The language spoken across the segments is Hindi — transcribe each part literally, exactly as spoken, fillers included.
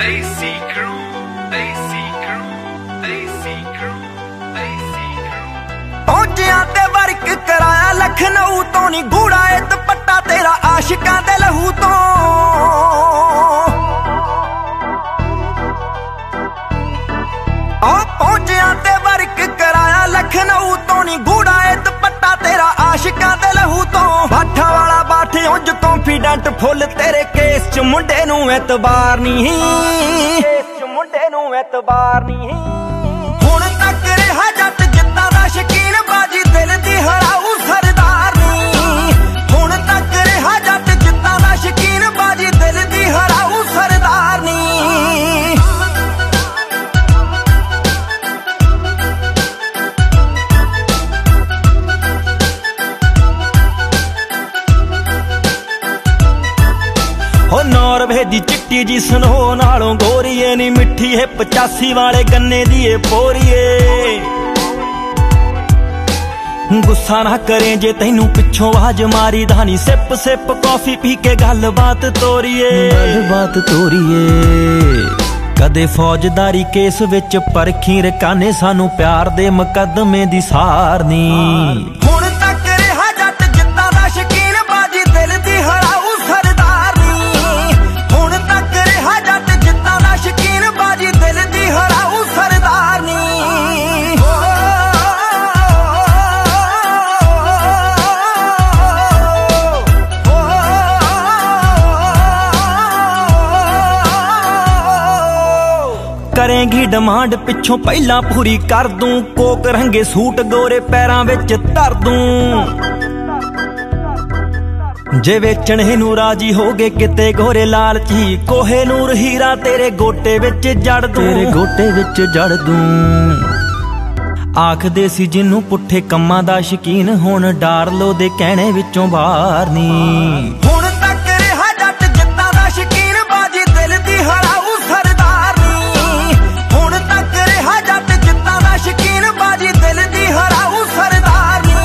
Desi Crew, Desi Crew, Desi Crew, Desi Crew। पहुंचिया ते वर्क कराया लखनऊ तो नी गूड़ा ए दुपट्टा तेरा आशिकां दे लहू तो। पहुंचिया ते वर्क कराया लखनऊ तो नी गूड़ा ए दुपट्टा तेरा आशिकां दे लहू तो। बाठा वाला बाठे उंज कॉन्फिडेंट फुल तेरे केस च मुंडे नू एतबार नहीं, केस च मुंडे नू एतबार नहीं। हुण तक रहा जट जिद्दां दा शकीन बाजी दिल दी हराऊ सरदार नहीं। हुण तक रहा जट जिद्दां दा शकीन बाजी दिल दी हराऊ सरदार नहीं। हो नॉर्वे दी चिट्टी जी सनो नालों गोरीए नी मिठी है पचासी वाले गन्ने दी पोरीए। गुस्सा ना करें जे तैनू पिछों आवाज मारी धानी सिप सिप कॉफी पी के गल बात तोरीए, गल बात तोरीए। कदे फौजदारी केस विच परखी रकाने सानू प्यार दे मुकदमे दी सारनी। हुण तक रहा जट जिद्दां दा शकीन बाजी दिल दी हराऊ सरदार नहीं। हुण तक रहा जट जिद्दां दा शकीन बाजी दिल दी हराऊ सरदार नहीं। करेंगी डिमांड पिछों पहला पूरी कर दूं, कोक रंगे सूट गोरे पैरां विच धर दूं। जे वेचणे नू राजी हो गए किते गोरे लालची, कोहे नूर हीरा तेरे गोटे विच जड़ दूं, तेरे गोटे विच जड़ दूं। आखदे सी जिन्नू पुट्ठे कम्मां दा शकीन हुण डार लो दे कहणे विचों बाहर नी। हुण तक रहा जट जिद्दां दा शकीन बाजी दिल दी हराऊ सरदार नी। हुण तक रहा जट जिद्दां दा शकीन बाजी दिल दी हराऊ सरदार नी।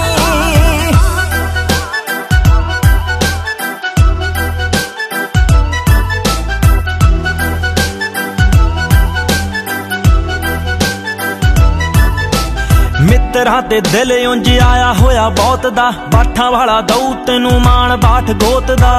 मित्तरां ते दिल उंज आया होया बहुत दा, बाठां वाला दऊ तैनू मान बाठ गोत दा।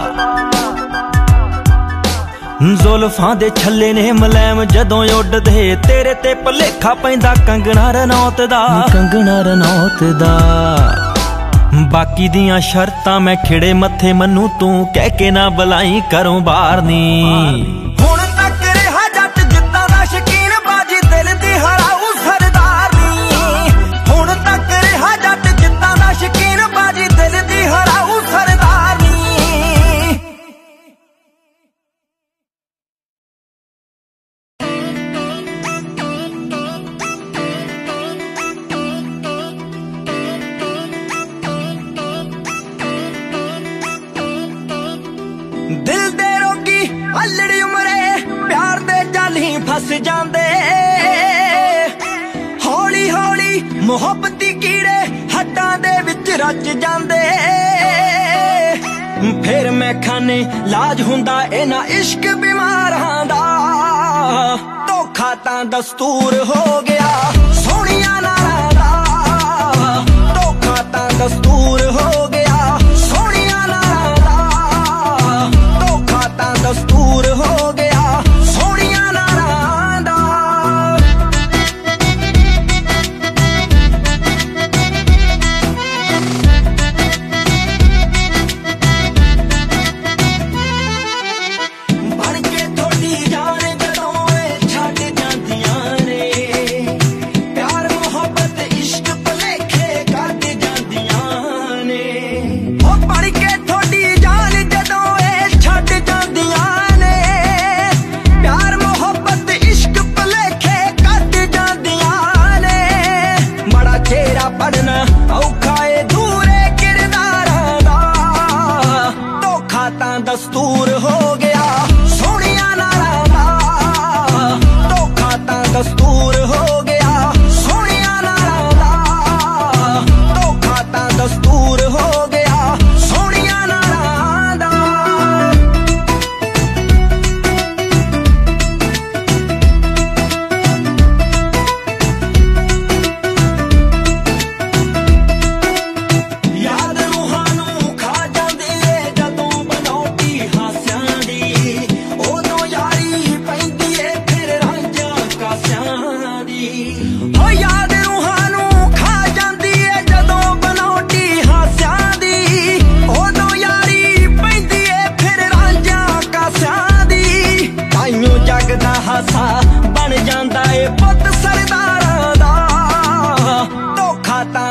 जुल्फां दे छल्ले ने मलैम जदों उड्डदे, तेरे ते भलेखा पैंदा कंगना रनौत दा, कंगना रनौत दा। बाकी दियां शर्तां मैं खिड़े मत्थे मन्नू तू कह के ना बुलाई करों बाहर नी। हुण तक रहा जट जिद्दां दा शकीन बाजी दिल दी हराऊ सरदार नी। हुण तक रहा जट जिद्दां दा शकीन बाजी दिल दी हराऊ सरदार नी। दिल दे रोगी हलड़ी उमरे प्यार दे जाल ही फस जांदे, हौली हौली मुहब्बती कीड़े हड्डां दे विच रच जांदे। फिर मैं खाने लाज हुंदा इन्हां इश्क बीमारां दा, धोखा तां दस्तूर हो गया सोहणियां नारां दा। धोखा तां दस्तूर हो गया सोहणियां नारां दा। धोखा तां दस्तूर हो गया सोहणियां नारां दा। बन के थोड़ी जान जदों ए छड्ड जांदियां ने, प्यार मोहब्बत इश्क भलेखे कट जांदियां ने। ओ बन के थोड़ी जान जदों ए छड्ड जांदियां ने, प्यार मोहब्बत इश्क भलेखे कट जांदियां ने। बड़ा चेहरा पढ़ना औखा ए दूरे किरदारां दा, धोखा तां दस्तूर हो गया सोहणियां नारां दा। धोखा तां दस्तूर हो गया सोहणियां नारां दा। धोखा तां दस्तूर हो गया सोहणियां नारां दा।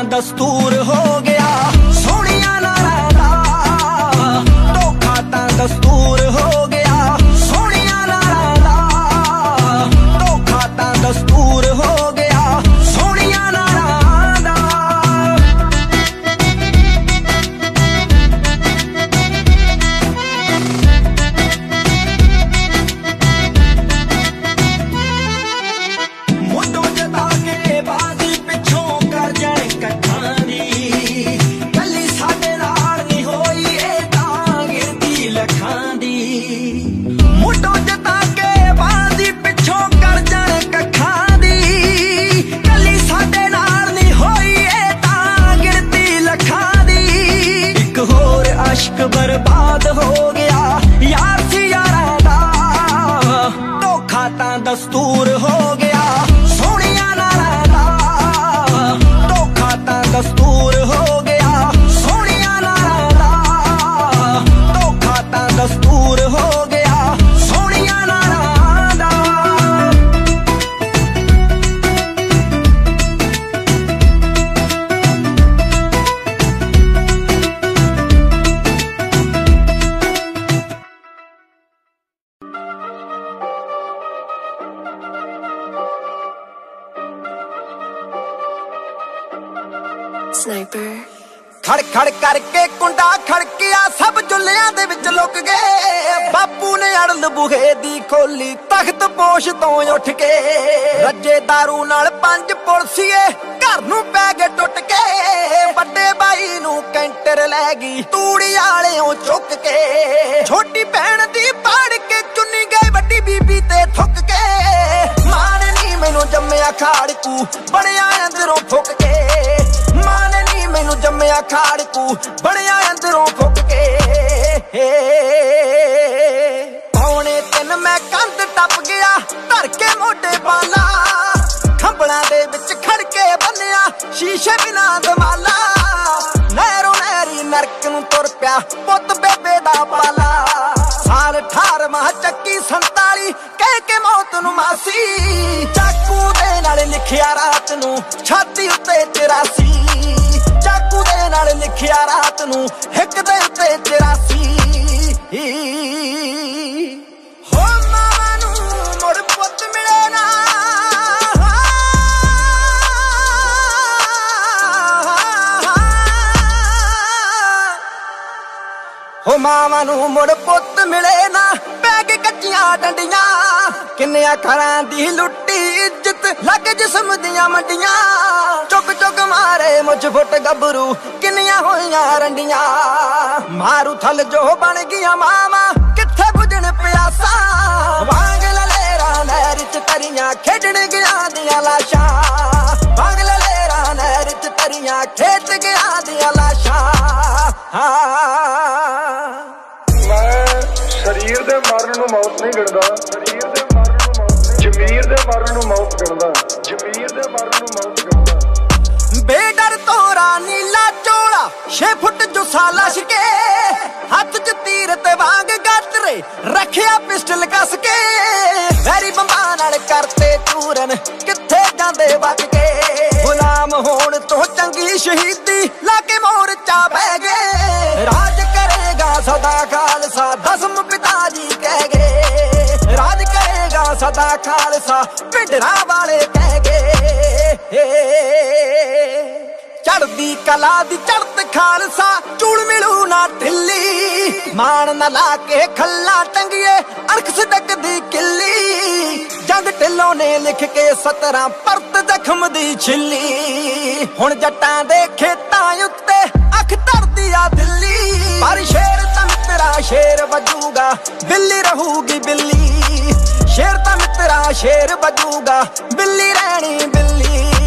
दस्तूर हो गया सोनिया नारा दा धोखा तां दस्तूर हो गया सोनिया नारा दा धोखा तां दस्तूर हो गया सोनिया नारा दा। मुंडों जता के बाजी पिछों कर जाए कट्ठां दी गली साडे नाल नहीं होई ए तां गिरदी लखां दी। मुंडों जता के बाजी पिछों कर जाए कट्ठां दी गली साडे नाल नहीं होई ए तां गिरदी लखां दी। एक होर अश्क बर्बाद हो गया यार सी यारां दा धोखा तां दस्तूर हो गया सोनिया नारा दा धोखा तां दस्तूर हो गया सोनिया नारा दा धोखा तां दस्तूर हो गया सोनिया नारा दा। Sniper. खड़ खड़ करके कुंडा खड़किया सब जुलियां दे विच लुक गए बापू ने अड़ल बुहे दी खोली तख्त पोश तो उठ के रजे दारू नाल पंज पुलसीए घर नूं पै गए टुट के बड़े भाई नूं कैंटर लै गई तूड़ी आलियों चुक के छोटी भैन दी पाड़ के चुन्नी गई बड़ी बीबी ते थुक के मां ने नी मैनू जम्मिया खाड़कू बड़िया अंदरों फुक के मां ने नी मैनू जम्मिया खाड़कू बड़िया अंदरों फुक के पौने तिन मैं कंध टप गया धर के मोटे बाला खंबड़ा दे विच खड़ के बन्निया शीशे बिना दमाला नैरों नैरी नरक नूं तुर पिया पुत बेबे दा पाला साल अठारवां चक्की संताली कह के मौत नूं मासी चाकू दे नाल लिखिया रात नूं छाती उत्ते चौरासी चाकू दे नाल लिखिया रात नूं हिक दे उत्ते चौरासी। हो मां नूं मुड़ पुत मिले ना हो मां नूं मुड़ पुत मिले ना पै गए कच्चियां डंडियां किन्नियां घरां दी लुट्टी इज्जत लग जिस्म दियां मंडियां चुक चुक मारे मुझ फुट गबरू किन्नियां होइयां रंडियां मारू थल जो बन गया मामा किथे बुझण प्यासा वांग ललेरा नहर च तरियां खेडण गया दियां लाशां वांग ललेरा नहर च तरियां खेत गया दियां लाशां। शरीर दे मरण नूं मौत नहीं गिणदा शरीर दे मरण नूं मौत नहीं जमीर दे मरण नूं मौत गिणदा जमीर दे मरण नूं मौत गिणदा। बेडर तोरा नीला चोला छे फुट जो साला शिके हाथ च तीर ते वांग गातरे रखिया पिस्टल कस के वैरी बंबां नाल करते चूरन किथे जांदे बच के गुलाम होण तो चंगी शहीदी लाके मोर्चा बह गए राज करेगा सदा खालसा दसम पिताजी कह गए राज करेगा सदा खालसा पिंडरा वाले कह गए चढ़दी कला दी चढ़त खालसा चूड़ मिलू ना ढिल्ली मान न ला के खल्ला टंगिए अरख सदक दी किल्ली जंग ढिल्लों ने लिख के सतरां परत जख्म दी छिल्ली हुण जट्टां दे खेतां उत्ते अख धरदी आ दिल्ली पर शेर तां मित्रा शेर वजूगा बिल्ली रहूगी बिल्ली शेर तां मित्रा शेर वजूगा बिल्ली रहनी बिल्ली।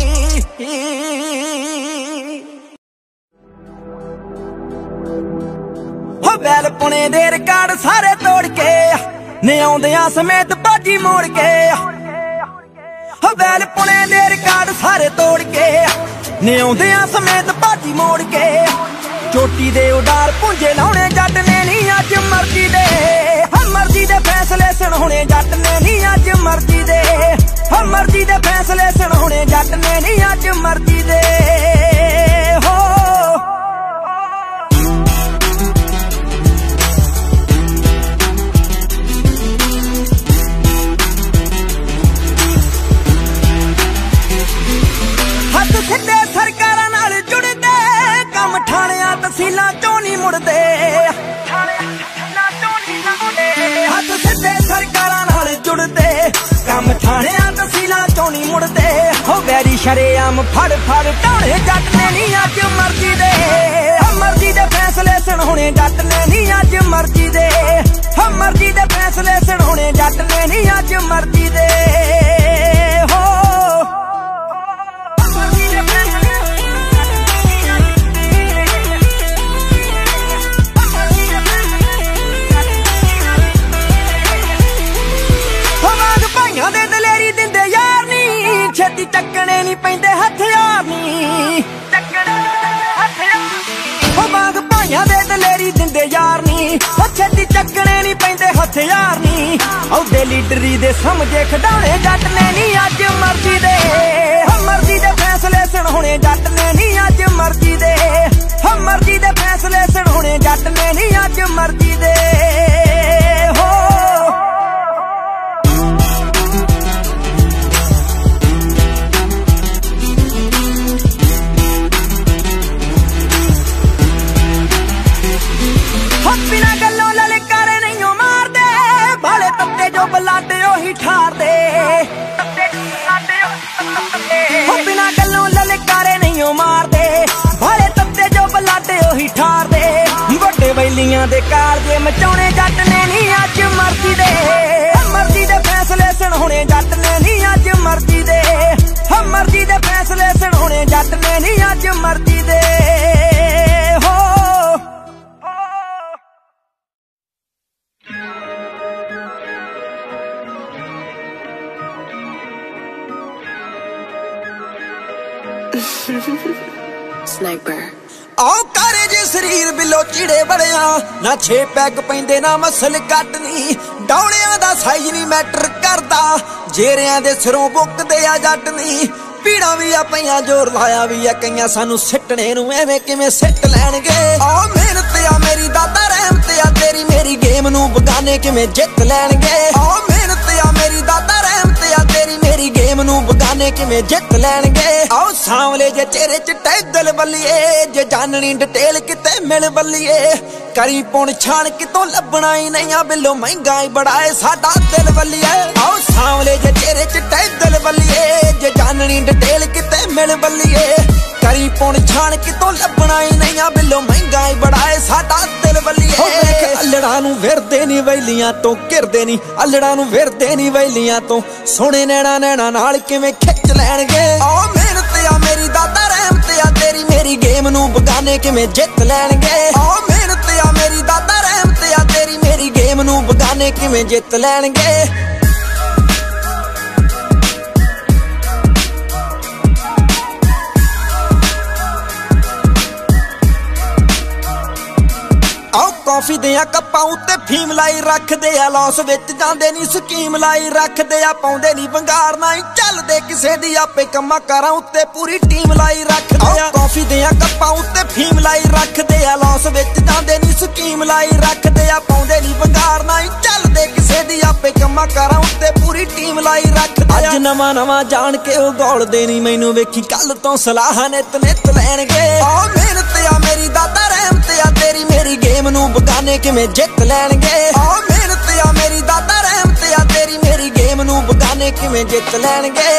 हो बैल पुणे दे रिकार्ड सारे तोड़ के ने आउंदियां समेत बाजी मोड़ के हो बैल पुणे दे रिकार्ड सारे तोड़ के ने आउंदियां समेत बाजी मोड़ के चोटी दे उडार पुंजे लाउणे जट ने नी अज मर्जी दे हर मर्जी दे फैसले सुनाउणे जट ने नी अज मर्जी दे हर मर्जी दे फैसले सुनाउणे जट ने नी अज मर्जी दे। ਸ਼ਰੇਆਮ ਫੜ ਫੜ ਢਾਉਣੇ ਜੱਟ ਨੇ ਨੀ ਅੱਜ ਮਰਜ਼ੀ ਦੇ ਮਰਜ਼ੀ ਦੇ ਫੈਸਲੇ ਸੁਣਾਉਣੇ ਜੱਟ ਨੇ ਨੀ ਅੱਜ ਮਰਜ਼ੀ ਦੇ ਮਰਜ਼ੀ ਦੇ ਫੈਸਲੇ ਸੁਣਾਉਣੇ ਜੱਟ ਨੇ ਨੀ ਅੱਜ ਮਰਜ਼ੀ ਦੇ ਹੋ ਦੇ ਦਲੇਰੀ ਦਿੰਦੇ ਯਾਰ ਨੀ ਛੇਤੀ ਚੱਕਣੇ ਨੀ ਪੈਂਦੇ ਹਥਿਆਰ ਨੀ ਹੋ ਬਾਗ ਭਾਈਆਂ ਦੇ ਦਲੇਰੀ ਦਿੰਦੇ ਯਾਰ ਨੀ ਛੇਤੀ ਚੱਕਣੇ ਨੀ ਪੈਂਦੇ ਹਥਿਆਰ ਨੀ ਉਹਦੇ ਲੀਡਰੀ ਦੇ ਸਮਝੇ ਖਡਾਉਣੇ ਜੱਟ ਨੇ ਨੀ ਅੱਜ ਮਰਜ਼ੀ ਦੇ ਮਰਜ਼ੀ ਦੇ ਫੈਸਲੇ ਸੁਣਾਉਣੇ ਜੱਟ ਨੇ ਨੀ ਅੱਜ ਮਰਜ਼ੀ ਦੇ ਮਰਜ਼ੀ ਦੇ ਫੈਸਲੇ ਸੁਣਾਉਣੇ ਜੱਟ ਨੇ ਨੀ ਅੱਜ ਮਰਜ਼ੀ ਦੇ ਹੋ ਬਿਨਾਂ ਗੱਲੋਂ ਲਲਕਾਰੇ ਨਹੀਂ ਮਾਰਦੇ ਭਾਲੇ ਤੱਤੇ ਜੋ ਬਲਾਡੇ ਉਹੀ ਠਾਰਦੇ ਹੋ ਬਿਨਾਂ ਗੱਲੋਂ ਲਲਕਾਰੇ ਨਹੀਂ ਮਾਰਦੇ ਭਾਲੇ ਤੱਤੇ ਜੋ ਬਲਾਡੇ ਉਹੀ ਠਾਰਦੇ ਵੱਡੇ ਬੈਲੀਆਂ ਦੇ ਕਾਲਜੇ ਮਚਾਉਣੇ ਜੱਟ ਨੇ ਨਹੀਂ ਅੱਜ ਮਰਜ਼ੀ ਦੇ ਮਰਜ਼ੀ ਦੇ ਫੈਸਲੇ ਸੁਣਾਉਣੇ ਜੱਟ ਨੇ ਨਹੀਂ ਅੱਜ ਮਰਜ਼ੀ ਦੇ ਮਰਜ਼ੀ ਦੇ ਫੈਸਲੇ ਸੁਣਾਉਣੇ ਜੱਟ ਨੇ ਨਹੀਂ ਅੱਜ ਮਰਜ਼ੀ ਦੇ ਹੋ Sniper. ਆਓ ਕਾਰੇ ਜੇ ਸਰੀਰ ਬਿੱਲੋ ਚਿੜੇ ਬੜਿਆ ਨਾ ਛੇ ਪੈਗ ਪੈਂਦੇ ਨਾ ਮਸਲ ਕੱਟਨੀ ਡੌਲਿਆਂ ਦਾ ਸਾਈਜ਼ ਨਹੀਂ ਮੈਟਰ ਕਰਦਾ ਜੇਰਿਆਂ ਦੇ ਸਿਰੋਂ ਬੁੱਕਦੇ ਆ ਜੱਟ ਨਹੀਂ ਪੀੜਾਂ ਵੀ ਆ ਪਈਆਂ ਜ਼ੋਰ ਲਾਇਆ ਵੀ ਆ ਕਈਆਂ ਸਾਨੂੰ ਸਿੱਟਣੇ ਨੂੰ ਐਵੇਂ ਕਿਵੇਂ ਸਿੱਟ ਲੈਣਗੇ ਆਹ ਮਿਹਨਤ ਆ ਮੇਰੀ ਦਾਦਾ ਰਹਿਮਤ ਆ ਤੇਰੀ ਮੇਰੀ ਗੇਮ ਨੂੰ ਬਗਾਨੇ ਕਿਵੇਂ ਜਿੱਤ ਲੈਣਗੇ ਆਹ ਮਿਹਨਤ ਆ ਮੇਰੀ ਦਾਦਾ ਰਹਿਮਤ ਆ ਤੇਰੀ ਮੇਰੀ ਗੇਮ ਨੂੰ ਬਗਾਨੇ ਕਿਵੇਂ ਜਿੱਤ ਲੈਣਗੇ ਆਓ ਸਾਂਵਲੇ ਜੇ ਚਿਹਰੇ ਚ ਟੈਗਲ ਬੱਲੀਏ ਜੇ ਜਾਣਨੀ ਡਿਟੇਲ ਕਿਤੇ ਮਿਲ ਬੱਲੀਏ ਕਰੀ ਪੁਣ ਛਾਣ ਕਿਤੋਂ ਲੱਭਣਾ ਹੀ ਨਹੀਂ ਆ ਬਿੱਲੋ ਮਹਿੰਗਾ ਹੀ ਬੜਾ ਏ ਸਾਡਾ ਦਿਲ ਬੱਲੀਏ ਆਓ ਸਾਂਵਲੇ ਜੇ ਚਿਹਰੇ ਚ ਟੈਗਲ ਬੱਲੀਏ ਜੇ ਜਾਣਨੀ ਡਿਟੇਲ ਕਿਤੇ ਮਿਲ ਬੱਲੀਏ ਕਰੀ ਪੁਣ ਛਾਣ ਕਿਤੋਂ ਲੱਭਣਾ ਹੀ ਨਹੀਂ ਆ ਬਿੱਲੋ ਮਹਿੰਗਾ ਹੀ ਬੜਾ ਏ ਸਾਡਾ ਦਿਲ ਬੱਲੀਏ ਹੋ ਵੇਖ ਅਲੜਾਂ ਨੂੰ ਵਿਰਦੇ ਨੀ ਵੈਲੀਆਂ ਤੋਂ ਘਿਰਦੇ ਨੀ ਅਲੜਾਂ ਨੂੰ ਵਿਰਦੇ ਨੀ ਵੈਲੀਆਂ ਤੋਂ ਸੋਹਣੇ ਨੈਣਾ ਨੈਣਾ ਨਾਲ ਕਿਵੇਂ ਖਿੱਚ ਲੈਣਗੇ ਆਹ ਮਿਹਨਤ ਆ ਮੇਰੀ ਦਾਦਾ ਰਹਿਮਤ ਆ ਤੇਰੀ ਮੇਰੀ ਗੇਮ ਨੂੰ ਬਗਾਨੇ ਕਿਵੇਂ ਜਿੱਤ ਲੈਣਗੇ ਆਹ ਮਿਹਨਤ ਆ ਮੇਰੀ ਦਾਦਾ ਰਹਿਮਤ ਆ ਤੇਰੀ ਮੇਰੀ ਗੇਮ ਨੂੰ ਬਗਾਨੇ ਕਿਵੇਂ ਜਿੱਤ ਲੈਣਗੇ ਕਾਫੀ ਦੇ ਆ ਕੱਪਾਂ ਉੱਤੇ ਫੀਮ ਲਾਈ ਰੱਖਦੇ ਆ ਲੌਸ ਵਿੱਚ ਜਾਂਦੇ ਨਹੀਂ ਸਕੀਮ ਲਾਈ ਰੱਖਦੇ ਆ ਪਾਉਂਦੇ ਨਹੀਂ ਵੰਗਾਰ ਨਾ ਹੀ ਚੱਲਦੇ ਕਿਸੇ ਦੀ ਆਪੇ ਕੰਮਾਂ ਕਾਰਾਂ ਉੱਤੇ ਪੂਰੀ ਟੀਮ ਲਾਈ ਰੱਖਦੇ ਆ ਕਾਫੀ ਦੇ ਆ ਕੱਪਾਂ ਉੱਤੇ ਫੀਮ ਲਾਈ ਰੱਖਦੇ ਆ ਲੌਸ ਵਿੱਚ ਜਾਂਦੇ ਨਹੀਂ ਸਕੀਮ ਲਾਈ ਰੱਖਦੇ ਆ ਪਾਉਂਦੇ ਨਹੀਂ ਵੰਗਾਰ ਨਾ ਹੀ ਚੱਲਦੇ ਕਿਸੇ ਦੀ ਆਪੇ ਕੰਮਾਂ ਕਾਰਾਂ ਉੱਤੇ ਪੂਰੀ ਟੀਮ ਲਾਈ ਰੱਖਦੇ ਆ ਅੱਜ ਨਵਾਂ ਨਵਾਂ ਜਾਣ ਕੇ ਉਹ ਗੋਲਦੇ ਨਹੀਂ ਮੈਨੂੰ ਵੇਖੀ ਕੱਲ ਤੋਂ ਸਲਾਹਾਂ ਨਿਤ ਨਿਤ ਲੈਣਗੇ ਆਹ ਮਿਹਨਤ ਆ ਮੇਰੀ ਦਾਦਾ ਰਹਿਮਤ ਆ ਤੇਰੀ ਮੇਰੀ ਗੇਮ ਨੂੰ ਬਗਾਨੇ ਕਿਵੇਂ ਜਿੱਤ ਲੈਣਗੇ ਆਹ ਮਿਹਨਤ ਆ ਮੇਰੀ ਦਾਦਾ ਰਹਿਮਤ ਆ ਤੇਰੀ ਮੇਰੀ ਗੇਮ ਨੂੰ ਬਗਾਨੇ ਕਿਵੇਂ ਜਿੱਤ ਲੈਣਗੇ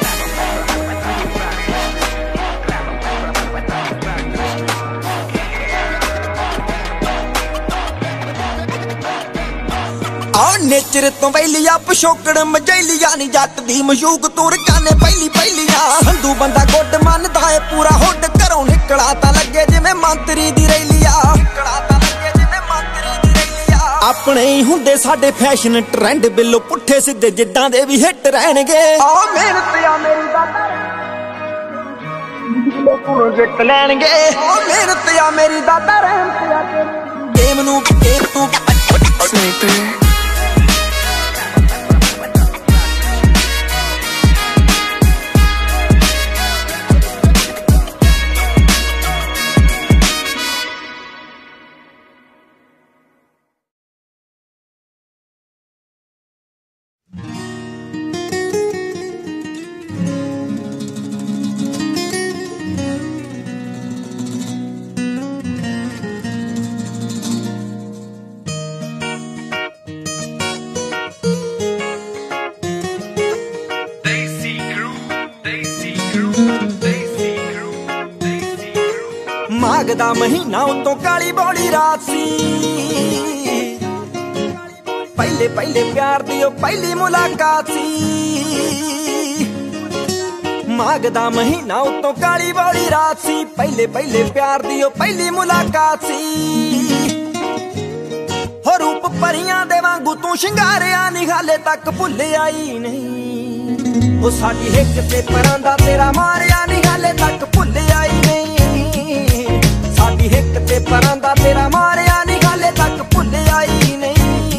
ਆਹ ਨੇਚਰ ਤੋਂ ਵੈਲੀਆ ਪਸ਼ੋਕੜ ਮਜੈਲੀਆ ਨੀ ਜੱਟ ਦੀ ਮਸ਼ੂਕ ਤੁਰ ਕਾਨੇ ਪਹਿਲੀ ਪਹਿਲੀਆਂ ਸੰਧੂ ਬੰਦਾ ਗੁੱਡ ਮੰਨਦਾ ਏ ਪੂਰਾ ਹੁੱਡ ਘਰੋਂ ਨਿਕਲਾ ਤਾਂ ਲੱਗੇ ਜਿਵੇਂ ਮੰਤਰੀ ਦੀ ਰੈਲੀਆ ਨਿਕਲਾ ਤਾਂ ਲੱਗੇ ਜਿਵੇਂ ਮੰਤਰੀ ਦੀ ਰੈਲੀਆ ਆਪਣੇ ਹੀ ਹੁੰਦੇ ਸਾਡੇ ਫੈਸ਼ਨ ਟ੍ਰੈਂਡ ਬਿੱਲੋ ਪੁੱਠੇ ਸਿੱਧੇ ਜਿੱਦਾਂ ਦੇ ਵੀ ਹਿੱਟ ਰਹਿਣਗੇ ਆਹ ਮਿਹਨਤ ਆ ਮੇਰੀ ਦਾਦਾ ਲੋਕਾਂ ਨੂੰ ਜਿੱਤ ਲੈਣਗੇ ਆਹ ਮਿਹਨਤ ਆ ਮੇਰੀ ਦਾਦਾ ਰਹਿਮਤ ਆ ਤੇਰੀ ਗੇਮ ਨੂੰ ਗੇਮ ਤੋਂ Sniper. ਮਾਘ ਦਾ ਮਹੀਨਾ ਉਤੋਂ ਕਾਲੀ ਬੋਲੀ ਰਾਤ ਸੀ, ਪਹਿਲੇ ਪਹਿਲੇ ਪਿਆਰ ਦੀ ਉਹ ਪਹਿਲੀ ਮੁਲਾਕਾਤ ਸੀ। ਮਾਘ ਦਾ ਮਹੀਨਾ ਉਤੋਂ ਕਾਲੀ ਬੋਲੀ ਰਾਤ ਸੀ, ਪਹਿਲੇ ਪਹਿਲੇ ਪਿਆਰ ਦੀ ਉਹ ਪਹਿਲੀ ਮੁਲਾਕਾਤ ਸੀ। ਹੋ ਰੂਪ ਪਰੀਆਂ ਦੇ ਵਾਂਗੂ ਤੂੰ ਸ਼ਿੰਗਾਰਿਆ ਨੀ ਹਾਲੇ ਤੱਕ ਭੁੱਲਿਆ ਹੀ ਨਹੀਂ। ਉਹ ਸਾਡੀ ਹਿੱਕ ਤੇ ਪਰਾਂ ਦਾ ਤੇਰਾ ਮਾਰਿਆ ਨੀ ਹਾਲੇ ਤੱਕ ਭੁੱਲਿਆ ਹੀ ਨਹੀਂ। ਸਾਡੀ ਹਿੱਕ ਤੇ ਪਰਾਂ ਦਾ ਤੇਰਾ ਮਾਰਿਆ ਨੀ ਹਾਲੇ ਤੱਕ ਭੁੱਲਿਆ ਹੀ ਨਹੀਂ।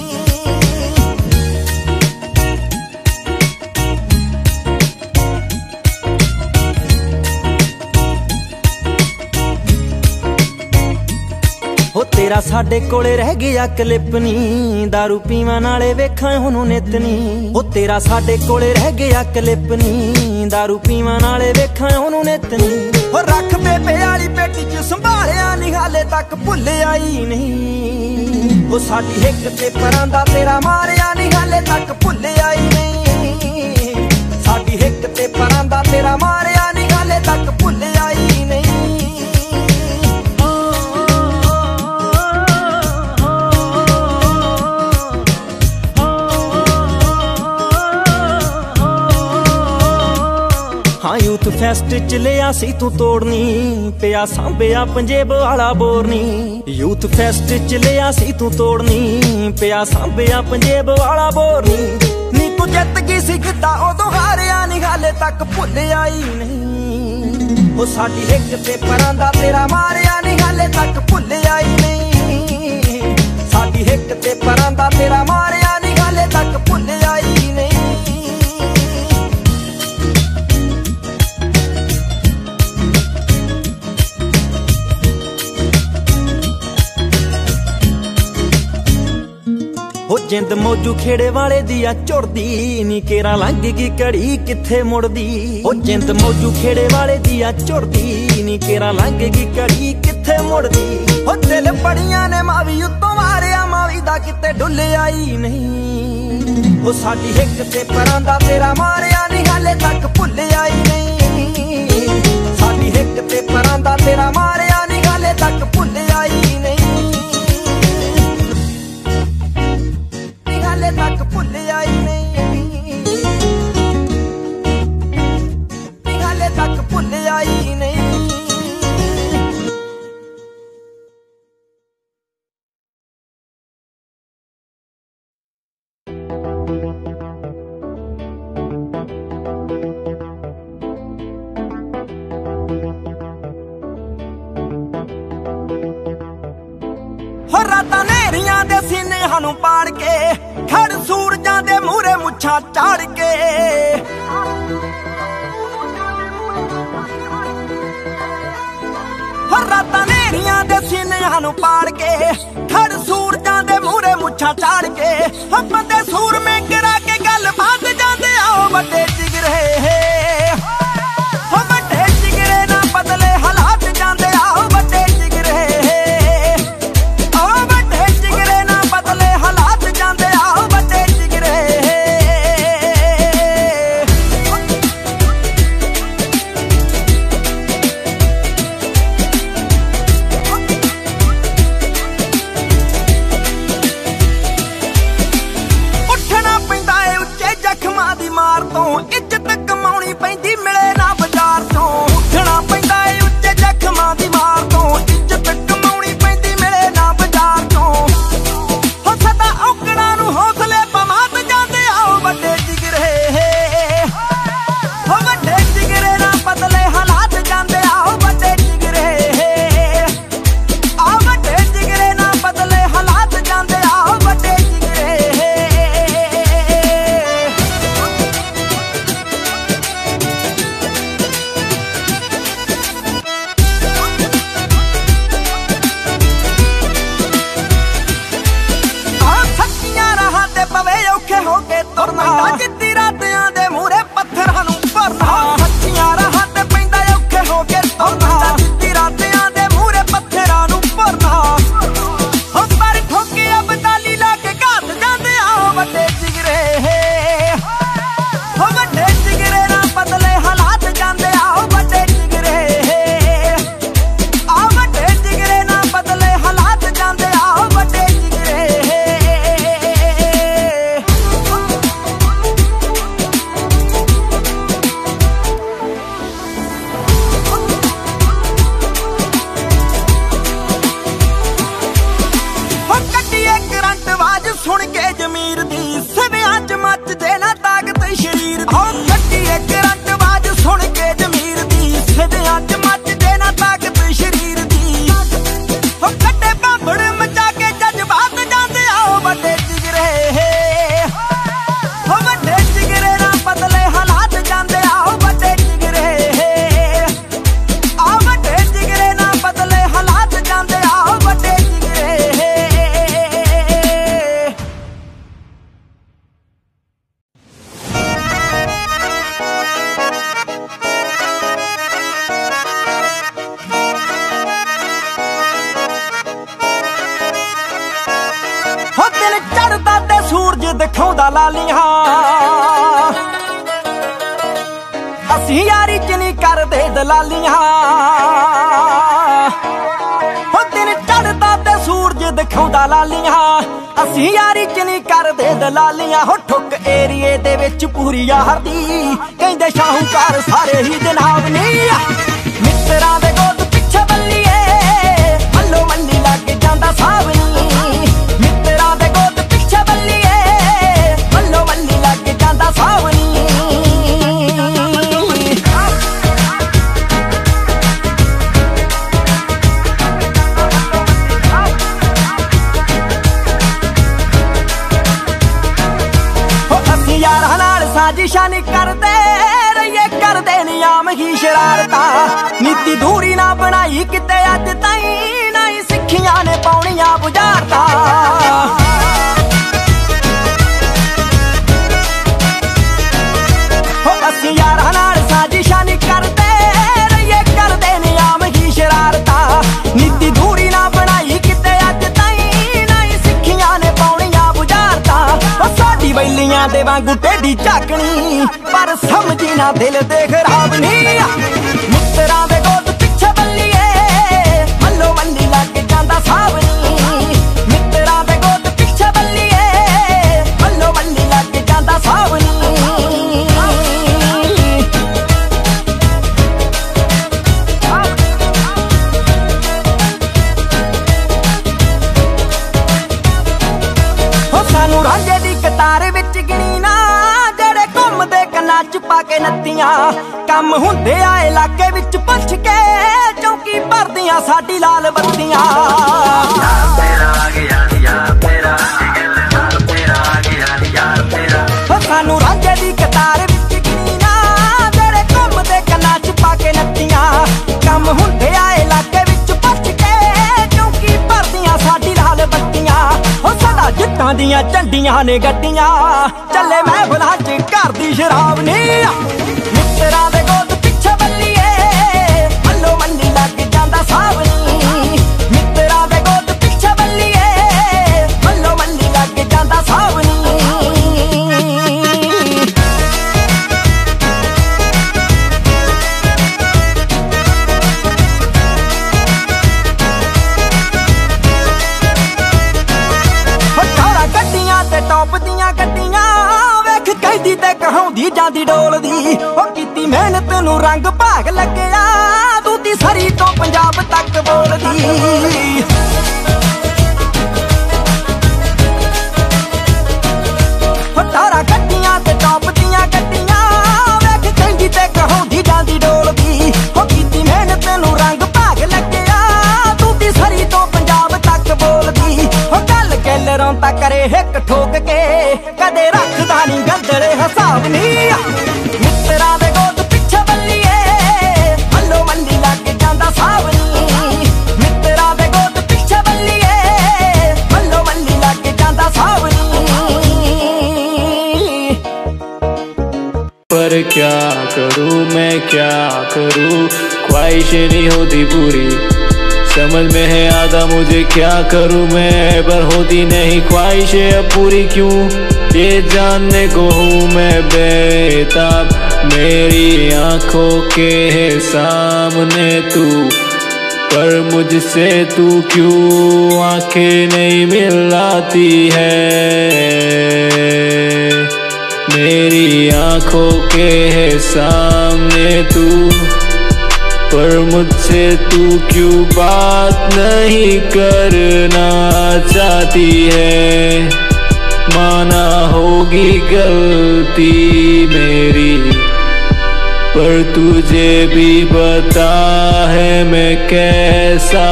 ਹੋ ਤੇਰਾ ਸਾਡੇ ਕੋਲੇ ਰਹਿ ਗਿਆ ਕਲਿੱਪ ਨੀ, ਦਾਰੂ ਪੀਵਾਂ ਨਾਲੇ ਵੇਖਾਂ ਉਹਨੂੰ ਨਿਤ ਨੀ। ਹੋ ਤੇਰਾ ਸਾਡੇ ਕੋਲੇ ਰਹਿ ਗਿਆ ਕਲਿੱਪ ਨੀ, ਦਾਰੂ ਪੀਵਾਂ ਨਾਲੇ ਵੇਖਾਂ ਉਹਨੂੰ ਨਿਤ ਨੀ। ਹੋ ਰੱਖ ਬੇਬੇ ਵਾਲੀ ਪੇਟੀ ਚ ਸੰਭਾਲਿਆ ਨੀ ਹਾਲੇ ਤੱਕ ਭੁੱਲਿਆ ਹੀ ਨਹੀਂ। ਹੋ ਸਾਡੀ ਹਿੱਕ ਤੇ ਪਰਾਂ ਦਾ ਤੇਰਾ ਮਾਰਿਆ ਨੀ ਹਾਲੇ ਤੱਕ ਭੁੱਲਿਆ ਹੀ ਨਹੀਂ। ਸਾਡੀ ਹਿੱਕ ਤੇ ਪਰਾਂ ਦਾ ਤੇਰਾ ਮਾਰਿਆ ਨੀ ਹਾਲੇ ਤੱਕ ਭੁੱਲਿਆ ਹੀ ਨਹੀਂ। ਹਾਂ ਯੂਥ ਫੈਸਟ ਚ ਲਿਆ ਸੀ ਤੂੰ ਤੋੜਨੀ, ਪਿਆ ਸਾਂਭਿਆ ਪੰਜੇਬ ਵਾਲਾ ਬੋਰਨੀ। ਯੂਥ ਫੈਸਟ ਚ ਲਿਆ ਸੀ ਤੂੰ ਤੋੜਨੀ, ਪਿਆ ਸਾਂਭਿਆ ਪੰਜੇਬ ਵਾਲਾ ਬੋਰਨੀ। ਨੀ ਤੂੰ ਜਿੱਤ ਗਈ ਸੀ ਕਿੱਦਾਂ ਉਦੋਂ ਹਾਰਿਆ ਨੀ ਹਾਲੇ ਤੱਕ ਭੁੱਲਿਆ ਹੀ ਨਹੀਂ। ਉਹ ਸਾਡੀ ਹਿੱਕ ਤੇ ਪਰਾਂ ਦਾ ਤੇਰਾ ਮਾਰਿਆ ਨੀ ਹਾਲੇ ਤੱਕ ਭੁੱਲਿਆ ਹੀ ਨਹੀਂ। ਸਾਡੀ ਹਿੱਕ ਤੇ ਪਰਾਂ ਦਾ ਤੇਰਾ ਮਾਰਿਆ ਨੀ ਹਾਲੇ ਤੱਕ ਭੁੱਲਿਆ ਹੀ ਨਹੀਂ। ਹੋ ਜਿੰਦ ਮੌਜੂ ਖੇੜੇ ਵਾਲੇ ਦੀ ਆ ਝੁਰਦੀ ਨੀ, ਕੇਰਾ ਲੰਘ ਗਈ ਘੜੀ ਕਿੱਥੇ ਮੁੜਦੀ। ਹੋ ਜਿੰਦ ਮੌਜੂ ਖੇੜੇ ਵਾਲੇ ਦੀ ਆ ਝੁਰਦੀ ਨੀ, ਕੇਰਾ ਲੰਘ ਗਈ ਘੜੀ ਕਿੱਥੇ ਮੁੜਦੀ। ਹੋ ਦਿਲ ਬੜੀਆਂ ਨੇ ਮਾਵੀ ਉੱਤੋਂ ਮਾਰਿਆ, ਮਾਵੀ ਦਾ ਕਿਤੇ ਡੁੱਲਿਆ ਹੀ ਨਹੀਂ। ਹੋ ਸਾਡੀ ਹਿੱਕ ਤੇ ਪਰਾਂ ਦਾ ਤੇਰਾ ਮਾਰਿਆ ਨੀ ਹਾਲੇ ਤੱਕ ਭੁੱਲਿਆ ਹੀ ਨਹੀਂ। ਸਾਡੀ ਹਿੱਕ ਤੇ ਪਰਾਂ ਦਾ ਤੇਰਾ ਮਾਰਿਆ ਨੀ ਹਾਲੇ ਤੱਕ ਭੁੱਲਿਆ ਹੀ ਨਹੀਂ। ਹਾਲੇ ਤੱਕ ਭੁੱਲਿਆ ਹੀ ਨਹੀਂ। ਹਾਲੇ ਤੱਕ ਭੁੱਲਿਆ ਹੀ ਨਹੀਂ। ਹੋ ਰਾਤਾਂ ਨੇਰੀਆਂ ਦੇ ਸੀਨਿਆਂ ਨੂੰ ਪਾੜ ਕੇ, ਖੜ ਸੂਰਜਾਂ ਦੇ ਮੂਹਰੇ ਮੁੱਛਾਂ ਝਾੜ ਕੇ। ਹੋ ਰਾਤਾਂ ਨੇਰੀਆਂ ਦੇ ਸੀਨਿਆਂ ਨੂੰ ਪਾੜ ਕੇ, ਖੜ ਸੂਰਜਾਂ ਦੇ ਮੂਹਰੇ ਮੁੱਛਾਂ ਝਾੜ ਕੇ। ਹੋ ਬੰਦੇ ਸੂਰਮੇ ਕਰਾ ਕੇ ਗੱਲ ਵੱਧ ਜਾਂਦੇ ਆ ਉਹ ਵੱਡੇ ਜਿਗਰੇ। ਹੋ ਵੱਡੇ ਜਿਗਰੇ ਨਾ ਬਦਲੇ ਹਾਲਾਤ ਜਾਂਦੇ ਆ ਉਹ ਵੱਡੇ ਜਿਗਰੇ। ਇੱਜ਼ਤ ਕਮਾਉਣੀ ਚ ਮੱਚ ਜੇ ਨਾ ਤਾਕਤ ਸ਼ਰੀਰ ਦੀ ਹੋ ਕੱਟੇ ਭਾਂਬੜ ਮਚਾ ਕੇ ਜਜ਼ਬਾਤ ਜਾਂਦੇ ਆਓ ਵੱਡੇ ਜਿਗਰੇ ਹੋ ਵੱਡੇ ਜਿਗਰੇ ਨਾ ਬਦਲੇ ਹਾਲਾਤ ਜਾਂਦੇ ਆਓ ਵੱਡੇ ਜਿਗਰੇ ਆ ਵੱਡੇ ਜਿਗਰੇ ਨਾ ਬਦਲੇ ਹਾਲਾਤ ਜਾਂਦੇ ਆਓ ਵੱਡੇ ਜਿਗਰੇ ਹੋ ਦਿਨ ਚੜ੍ਹਦਾ ਤੇ ਸੂਰਜ ਦਿਖਾਉਂਦਾ ਲਾਲੀਆਂ ਅਸੀਂ ਯਾਰੀ ਚ ਨਹੀਂ ਕਰਦੇ ਦਲਾਲੀਆਂ ਹੋ ਦਿਨ ਚੜ੍ਹਦਾ ਤੇ ਸੂਰਜ ਦਿਖਾਉਂਦਾ ਲਾਲੀਆਂ ਅਸੀਂ ਯਾਰੀ ਚ ਨਹੀਂ ਕਰਦੇ ਦਲਾਲੀਆਂ ਹੋ ਠੁੱਕ ਏਰੀਏ ਦੇ ਵਿੱਚ ਪੂਰੀ ਯਾਰ ਦੀ ਕਹਿੰਦੇ ਸ਼ਾਹੂਕਾਰ ਸਾਰੇ ਹੀ ਜਨਾਬ ਨੀ ਮਿੱਤਰਾਂ ਦੇ ਗੋਦ ਪਿੱਛੇ ਬੱਲੀਏ ਮੱਲੋ ਮੱਲੀ ਲੱਗ ਜਾਂਦਾ ਸਾਵਨੀ ਮਿੱਤਰਾਂ ਦੇ ਗੋਦ ਪਿੱਛੇ ਬੱਲੀਏ ਮੱਲੋ ਮੱਲੀ ਲੱਗ ਜਾਂਦਾ ਸਾਵਨੀ ਯਾਰਾਂ ਨਾਲ ਸਾਜ਼ਿਸ਼ਾਂ ਨਹੀਂ ਕਰਦੇ ਰਹੀਏ ਕਰਦੇ ਨਿਯਮ ਹੀ ਸ਼ਰਾਰਤਾਂ ਨੀਤੀ ਦੂਰੀ ਨਾ ਬਣਾਈ ਕਿਤੇ ਅੱਜ ਤਾਈਂ ਨਾ ਹੀ ਸਿੱਖੀਆਂ ਨੇ ਪਾਉਣੀਆਂ ਬੁਝਾਰਤਾਂ ਹੋ ਅਸੀਂ ਯਾਰਾਂ ਨਾਲ ਸਾਜ਼ਿਸ਼ਾਂ ਨਹੀਂ ਕਰਦੇ ਰਹੀਏ ਕਰਦੇ ਨਿਯਮ ਹੀ ਸ਼ਰਾਰਤਾਂ ਨੀਤੀ ਦੂਰੀ ਨਾ ਬਣਾਈ ਕਿਤੇ ਅੱਜ ਤਾਈਂ ਨਾ ਹੀ ਸਿੱਖੀਆਂ ਨੇ ਪਾਉਣੀਆਂ ਬੁਝਾਰਤਾਂ ਸਾਡੀ ਵੈਲੀਆਂ ਦੇ ਵਾਂਗੂ ਟੇਢੀ ਝਾਕਣੀ ਪਰ ਸਮਝੀ ਨਾ ਦਿਲ ਦੇ ਖਰਾਬ ਨੀ ਮਿੱਤਰਾਂ ਦੇ ਗੋਦ ਪਿੱਛੇ ਬੱਲੀਏ ਮੱਲੋ ਮੱਲੀ ਲੱਗ ਜਾਂਦਾ ਸਾਵਨੀ ਮਿੱਤਰਾਂ ਦੇ ਗੋਦ ਪਿੱਛੇ ਬੱਲੀਏ ਮੱਲੋ ਮੱਲੀ ਲੱਗ ਜਾਂਦਾ ਸਾਵਨੀ ਹੋ ਸਾਨੂੰ ਰਾਂਝੇ ਦੀ ਕਤਾਰ ਵਿੱਚ ਗਿਣੀ ਨਾ ਜਿਹੜੇ ਘੁੰਮਦੇ ਕੰਨਾਂ ਚ ਪਾ ਕੇ ਨੱਤੀਆਂ ਕੰਮ ਹੁੰਦੇ ਆ ਇਲਾਕੇ ਵਿੱਚ ਪੁੱਛ ਕੇ ਚੌਂਕੀ ਭਰਦੀਆਂ ਸਾਡੀ ਲਾਲ ਬੱਤੀਆਂ ਹੋ ਸਾਨੂੰ ਰਾਂਝੇ ਦੀ ਕਤਾਰ ਵਿੱਚ ਗਿਣੀ ਨਾ ਜਿਹੜੇ ਘੁੰਮਦੇ ਕੰਨਾਂ ਚ ਪਾ ਕੇ ਨੱਤੀਆਂ ਕੰਮ ਹੁੰਦੇ ਆ ਇਲਾਕੇ ਵਿੱਚ ਪੁੱਛ ਕੇ ਚੌਂਕੀ ਭਰਦੀਆਂ ਸਾਡੀ ਲਾਲ ਬੱਤੀਆਂ ਹੋ ਸਦਾ ਜਿੱਤਾਂ ਦੀਆਂ ਝੰਡੀਆਂ ਨੇ ਗੱਡੀਆਂ ਚੱਲੇ ਮੈਂ ਬੁਲਾ ਚ ਘਰ ਦੀ ਸ਼ਰਾਬ ਨੀ ਮਿੱਤਰਾਂ ਦੇ ਗੋਦ ਪਿੱਛੇ ਬੱਲੀਏ ਮੱਲੋ ਮੱਲੀ ਲੱਗ ਜਾਂਦਾ ਸਾਵਨੀ ਮਿੱਤਰਾਂ ਦੇ ਗੋਦ ਪਿੱਛੇ ਬੱਲੀਏ ਮੱਲੋ ਮੱਲੀ ਲੱਗ ਜਾਂਦਾ ਸਾਵਨੀ ਟੌਪ ਦੀਆਂ ਗੱਡੀਆਂ ਵੇਖ ਕਹਿੰਦੀ ਤੇ ਕਹਾਉਂਦੀ ਜਾਂਦੀ ਡੋਲਦੀ ਉਹ ਕੀਤੀ ਮਿਹਨਤ ਨੂੰ ਰੰਗ ਭਾਗ ਲੱਗਿਆ ਦੂਤੀ ਸਰੀ ਤੋਂ ਪੰਜਾਬ ਤੱਕ ਬੋਲਦੀ ਹਟਾਰਾ ਗੱਡੀਆਂ ਤੇ ਟੌਪ ਦੀਆਂ ਗੱਡੀਆਂ ਵੇਖ ਕਹਿੰਦੀ ਤੇ ਕਹਾਉਂਦੀ ਜਾਂਦੀ ਡੋਲਦੀ ਉਹ ਕੀਤੀ ਮਿਹਨਤ ਨੂੰ ਰੰਗ ਭਾਗ ਲੱਗਿਆ ਦੂਤੀ ਸਰੀ ਤੋਂ ਪੰਜਾਬ ਤੱਕ ਬੋਲਦੀ ਉਹ ਗੱਲ ਕੈਲਰਾਂ ਤਾਂ ਕਰੇ ਹਿੱਕ ਠੋਕ ਕੇ ਕਦੇ ਰੱਖਦਾ ਨਹੀਂ ਗੰਦਲੇ ਹਿਸਾਬ ਨੀ ਮਿੱਤਰਾਂ ਦੇ ਗੋਦ ਪਿੱਛੇ ਬੱਲੀਏ ਮੱਲੋ ਮੱਲੀ ਲੱਗ ਜਾਂਦਾ ਸਾਵਨੀ ਮਿੱਤਰਾਂ ਦੇ ਗੋਦ ਪਿੱਛੇ ਬੱਲੀਏ ਮੱਲੋ ਮੱਲੀ ਲੱਗ ਜਾਂਦਾ ਸਾਵਨੀ पर क्या करूँ मैं क्या करूँ ख्वाहिशें नहीं होती पूरी समझ में है आधा मुझे क्या करूँ मैं पर होती नहीं ख्वाहिशें अब पूरी क्यों ये जानने को हूँ मैं बेताब मेरी आँखों के सामने तू पर मुझसे तू क्यों आँखें नहीं मिलाती है मेरी आँखों के सामने तू पर मुझसे तू क्यों बात नहीं करना चाहती है माना होगी गलती मेरी पर तुझे भी पता है मैं कैसा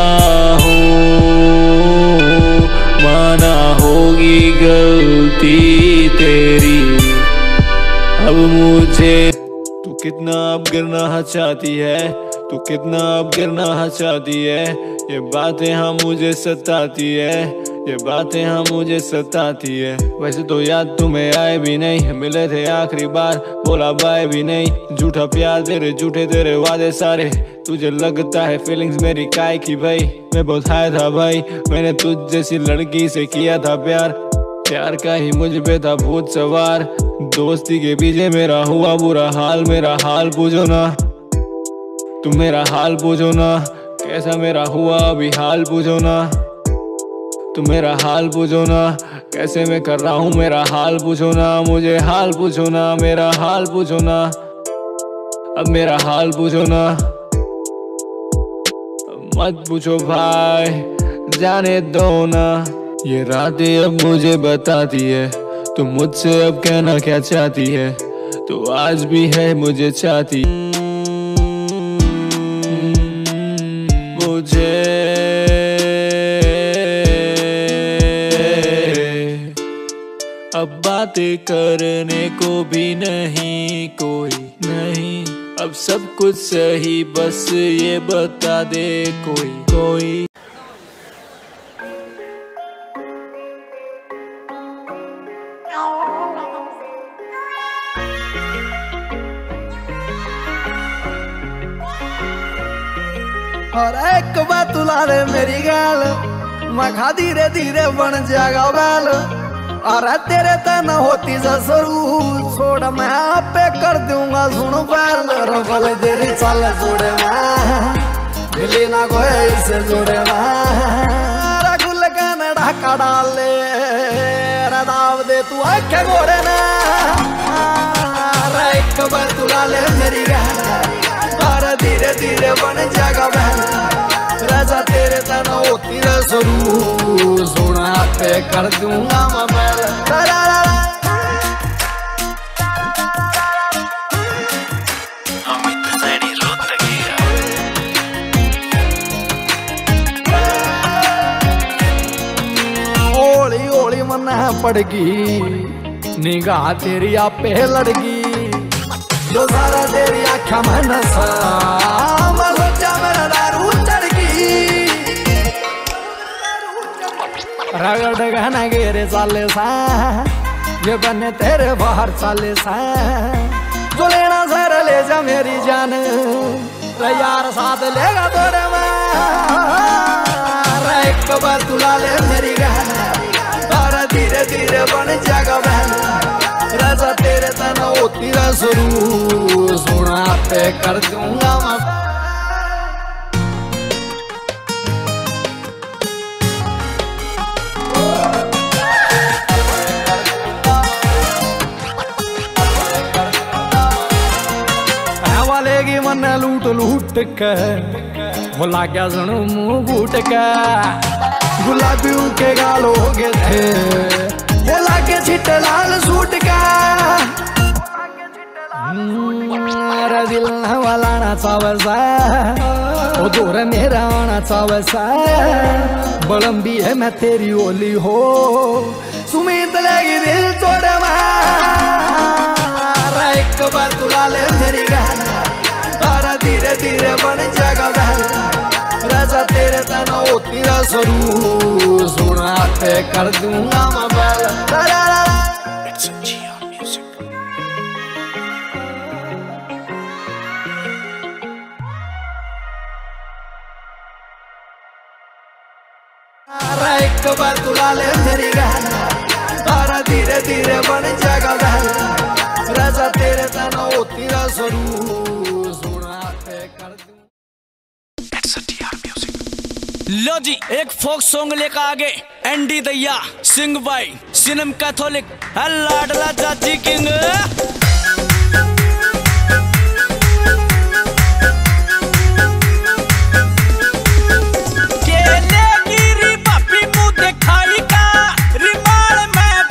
हूँ। माना होगी गलती तेरी अब मुझे। तू कितना अब गिरना चाहती है, तू कितना अब गिरना चाहती है, ये बातें हाँ मुझे सताती है, ये बातें हाँ मुझे सताती है। वैसे तो याद तुम्हें आए भी नहीं, मिले थे आखिरी बार बोला बाय भी नहीं। झूठा प्यार तेरे झूठे तेरे वादे सारे, तुझे लगता है फीलिंग्स मेरी काय की भाई। मैं बहुत हाय था भाई, मैंने तुझ जैसी लड़की से किया था प्यार, प्यार का ही मुझ पे था भूत सवार। दोस्ती के पीछे मेरा हुआ बुरा हाल, मेरा हाल पूछो ना तुम, मेरा हाल पूछो ना कैसा मेरा हुआ अभी हाल पूछो ना तुम, मेरा हाल पूछो ना कैसे मैं कर रहा हूँ, मेरा हाल पूछो ना मुझे हाल पूछो ना, मेरा हाल पूछो ना अब मेरा हाल पूछो ना। मत पूछो भाई जाने दो ना, ये रातें अब मुझे बताती है तुम मुझसे अब कहना क्या चाहती है। तो आज भी है मुझे चाहती मुझे, अब बातें करने को भी नहीं कोई नहीं, अब सब कुछ सही बस ये बता दे कोई कोई। और एक बात तुला ले मेरी गाल, मखा धीरे धीरे बन जाएगा बैल। और तेरे तन होती जसरू छोड़ मैं आपे कर दूंगा सुन बैल। रफल तेरी चाल जोड़े मैं दिली ना कोई से जोड़े मैं। गुल का न ढाका डाल ले दाव दे तू आखे गोरे ना। एक बात तुला ले मेरी गाल, और धीरे धीरे बन जाएगा बहन। राजा तेरे तन होती रसरू सोना पे कर दूंगा मैं बैल। ओली ओली मन पड़गी निगाह तेरी आपे लड़गी, जो सारा तेरी आँखा में नशा मैं सोचा मेरा दारू चढ़गी। रगड़ गहना गेरे चाले सा ये बने तेरे बाहर चाले सा। जो लेना सर ले जा मेरी जान यार साथ लेगा तोरे में। एक बार तुला ले मेरी गहना, और धीरे धीरे बन जाएगा बहन। राजा तेरे तन होती रसरू सोना पे कर दूंगा मैं। वालेगी मन लूट लूट के बोला क्या सुनू मुंह घूट के। गुलाबी के गाल हो गए थे बोला के छिटे लाल सूट का। मेरा दिल वाला ना चावसा ओ दूर मेरा आना चावसा। बलम भी है मैं तेरी ओली हो सुमित लगी दिल तोड़ मारा। एक बार तुला ले मेरी गाना, और धीरे धीरे बन जाएगा बहन। राजा तेरे तन होती रसरू सोना पे कर दूंगा मैं बैल। एक बार तुला ले मेरी गाना, और धीरे धीरे बन जाएगा बहन। राजा तेरे तन होती रसरू सोना पे कर दूं। लो जी एक फोक सॉन्ग लेकर आगे एंडी दैया सिंग बाई सिनम कैथोलिक लाडला चाची किंग।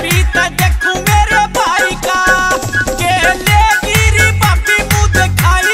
खाई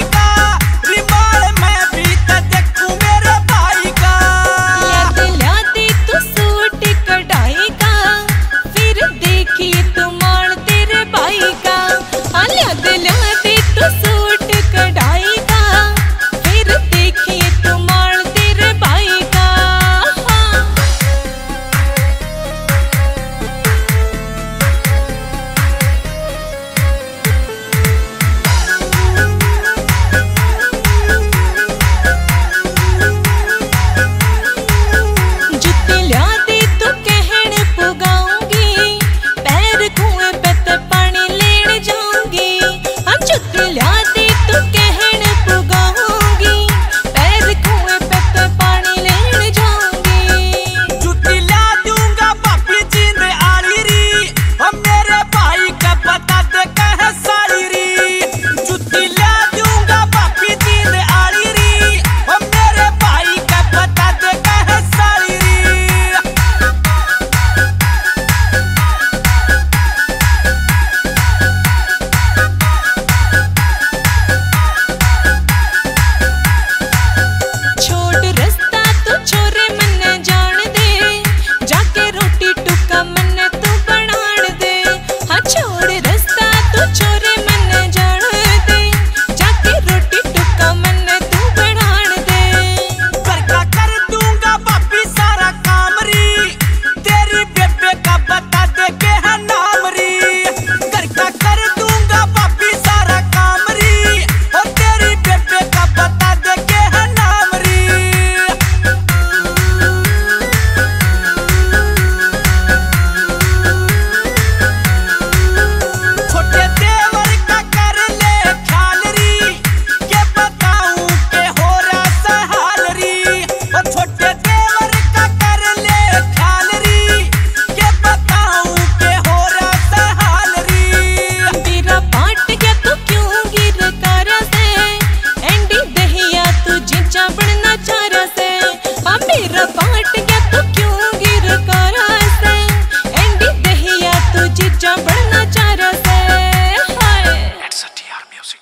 छोटे देवर का कर ले ख्याल री, के बताऊं के हो रहा हाल री। मेरा बाट गया तू क्यों गिर तारा से, एंडी दहिया तू जिंचा बनना चारा से। हाँ मेरा बाट गया तू क्यों गिर तारा से, एंडी दहिया तू जिंचा बनना चारा से। हाय It's a T R music.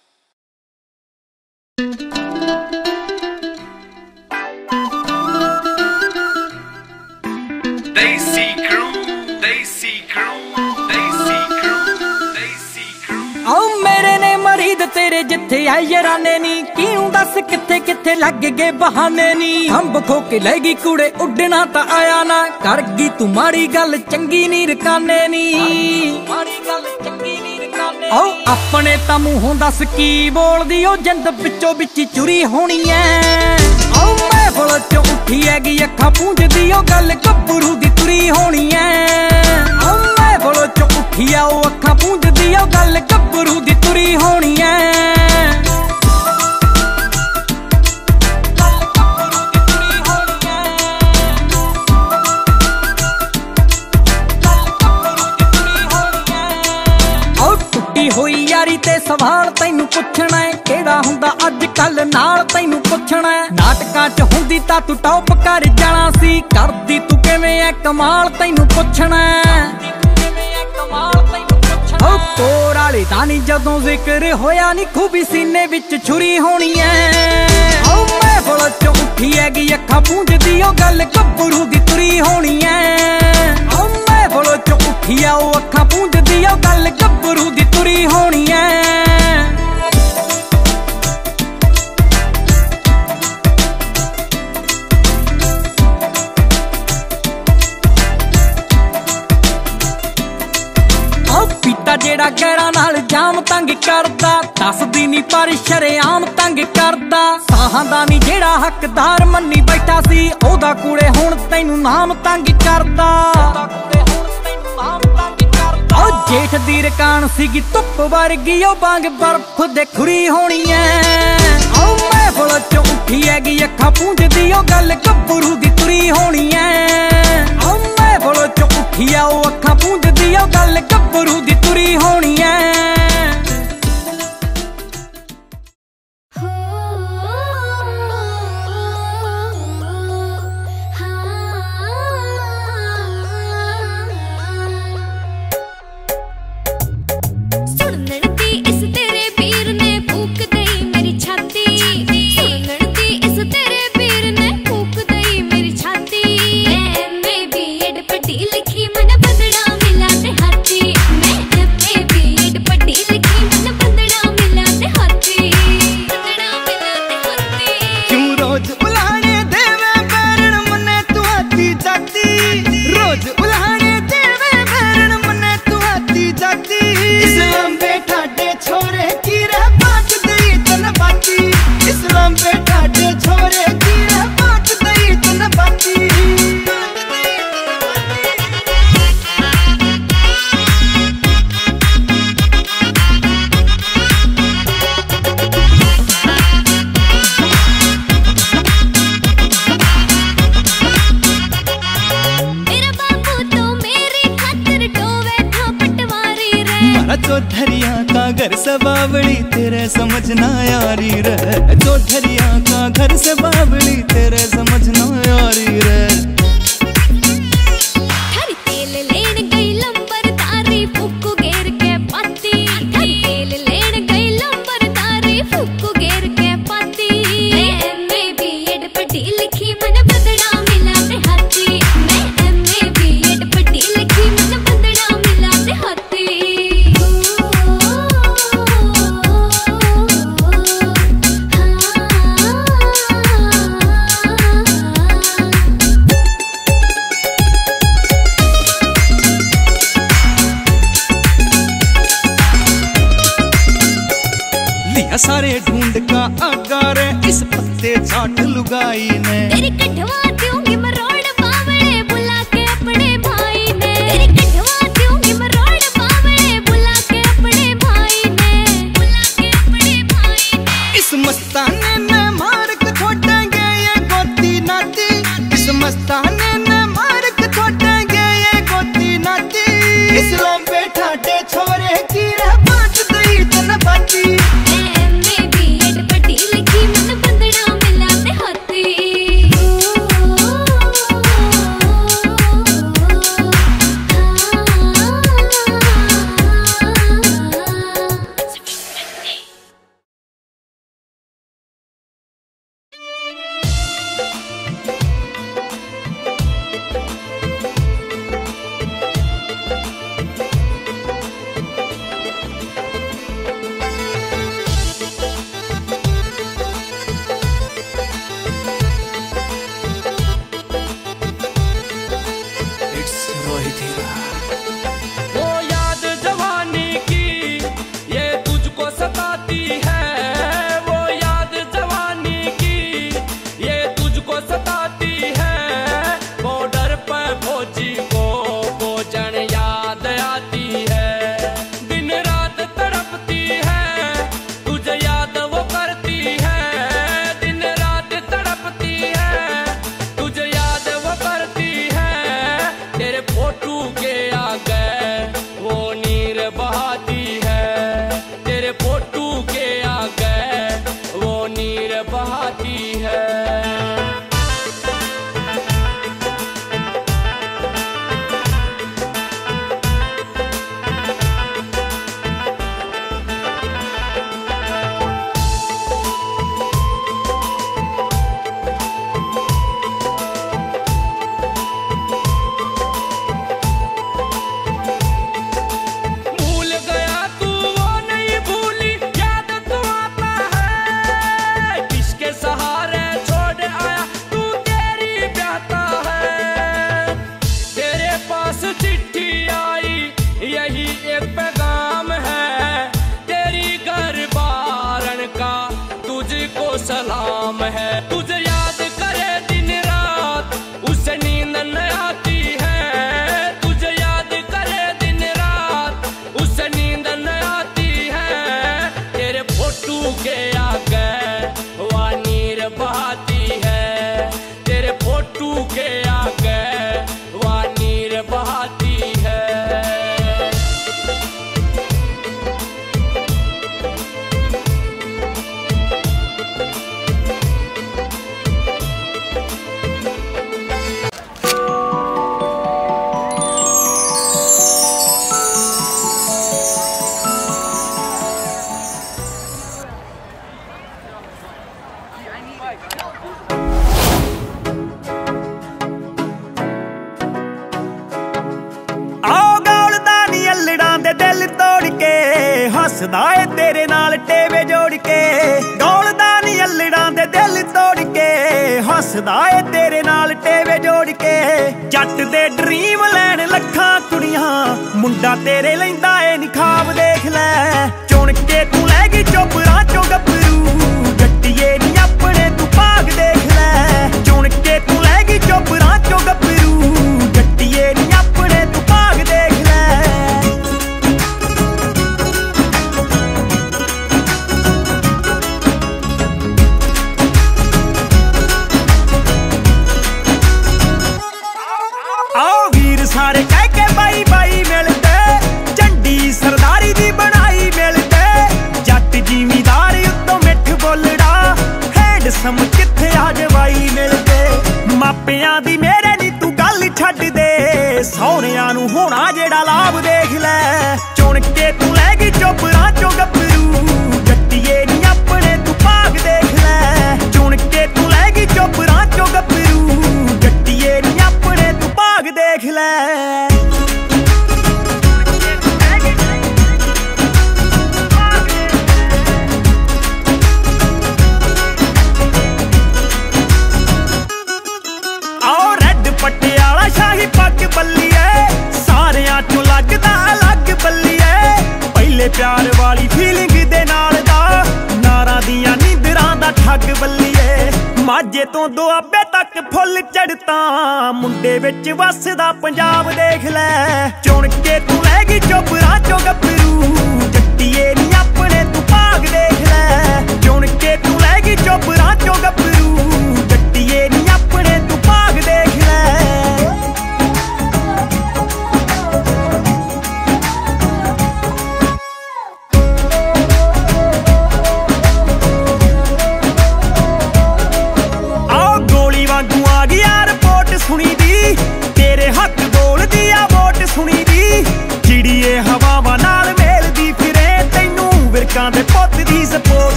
Desi Crew, Desi Crew, Desi Crew, Desi Crew. आओ मेरे ने मरीद तेरे जिथे आए यराने नी, क्यों दस किथे किथे लग गए बहाने नी। हम खो के लेगी कूड़े उड़ना ता आया ना, कर गई तू माड़ी गल चंगी नी रकाने नी। आओ अपने ता मूंहों दस की बोल दी, ओ जिंद बिचो बिची चुरी होनी है। आओ मैं बोल चो उठी हैगी अखा पूंज दी, ओ गल गब्बरू दी तुरी होनी है। आओ मैं बोल चो उठी आ ओ अखा पूंज दी, ओ गल गब्बरू दी तुरी होनी है। होई यारी ते सवाल तैनू पुछना है, केड़ा हुंदा अज कल नाल तैनू पुछना है। नाटकां च हुंदी तां तू टॉप कर जाना सी, करदी तू किवें ऐ कमाल तैनू पुछना है। ओ कोर वाले दा नी जदों जिक्र होया नी, खूबी सीने विच छुरी होनी है। ओ मैं बोल चो उठी हैगी अखा पूंजदी, ओ गल गब्बरू दी तुरी होनी है। ओ मैं बोल चो उठी आ ओ अखा पूंजदी, ओ गल गब्बरू दी तुरी होनी है। पीता जेड़ा गैरा नाल जाम तंग करदा, दसदी नी पर शरेआम तंग करदा। साहां दा नी जेड़ा हकदार मन्नी बैठा सी, ओदा कूड़े हुण तैनू नाम तंग करदा। ओ जेठ दी रकान सीगी धुप वर्गी, ओ बांग बर्फ दे खुरी होनी है। ओ मैं बोल चो उठी हैगी अखा पूंजदी, ओ गल गब्बरू दी तुरी होनी है। ओ मैं बोल चो उठी आ ओ अखा पूंजदी, ओ गल गब्बरू दी तुरी होनी है। चौधरिया का घर से बावड़ी तेरे समझ ना यारी रे, चौधरिया का घर से बावड़ी तेरे समझ ना यारी रे। हर तेल लेन गई लंबर तारी फुक्कू घेर के पाती, हर तेल लेन गई लंबर तारी फुक्कू घेर के पाती। मैं एमए बीएड पढ़ी लिखी मन बदड़ा मिला ते हाथी, मैं एमए बीएड पढ़ी लिखी मन बदड़ा मिला ते हाथी। सारे ढूंढ का अगारे इस पत्ते चाट लुगाई ने, तेरी कठवा दूंगी मरोड़ बावड़े बुला के अपने भाई ने, तेरी कठवा दूंगी मरोड़ बावड़े बुला के अपने भाई ने, बुला के अपने भाई ने। इस मस्ताने ने मार के छोड़ेंगे ये गोती मस्ताने ने मार्क छोड़ेंगे ये गोती नाती इस्लाम पे ठाटे छोरे की रह बात दई तन बाती एमए बीएड पढ़ी लिखी मन बंदड़ा मिला ते हाथी सलाम है तुझे याद करे दिन रात उसे नींद न आती है तुझे याद करे दिन रात उसे नींद न आती है तेरे फोटू के आगे वह नीर बहाती है तेरे फोटू के आगे वह नीर बहाती है। हसदा ए तेरे नाल टेवे जोड़ के दौड़दा नी अल्लड़ां दे दिल तोड़ के हसदा ए तेरे नाल टेवे जोड़ के जट दे ड्रीम लैन लखां कुड़ियां मुंडा तेरे लैंदा ए नी ख्वाब देख लै चुन के तू लै गई चोपड़ा चो गभरू जट्टिए नी अपने तू भाग देख लै चुन के तू लै गई चोपड़ा चो गभरू जट्टिए नी अपने तू भाग देख लै। सारे कह के बाई बाई मिलते झंडी सरदारी दी बनाई मिलते जट जिमीदार उत्तों मिठ बोलड़ा हैंडसम किथे आ जवाई मिलते मापियां दी मेरे नी तू गल छड्ड दे सौहरियां नू होना जेड़ा लाभ देख लै चुन के तू लै गई चोपड़ा चो गभरू जट्टिए नी अपने तू भाग देख लै चुन के तू लै गई चोपड़ा चो गभरू जट्टिए नी अपने तू भाग देख लै। पटियाला शाही पग बल्लीए सारियां चों लगदा अलग बल्लीए पहले प्यार वाली फीलिंग दे नाल दा नारां दियां नींदरां दा ठग बल्लीए माझे तो दुआबे तक फुल चढ़ता मुंडे विच वसदा पंजाब देख लै चुन के तू लै गई चोपड़ा चो गभरू जट्टिए नी अपने तू भाग देख लै चुन के तू लै गई चोपड़ा चो गभरू जट्टिए नी अपने तू भाग देख लै।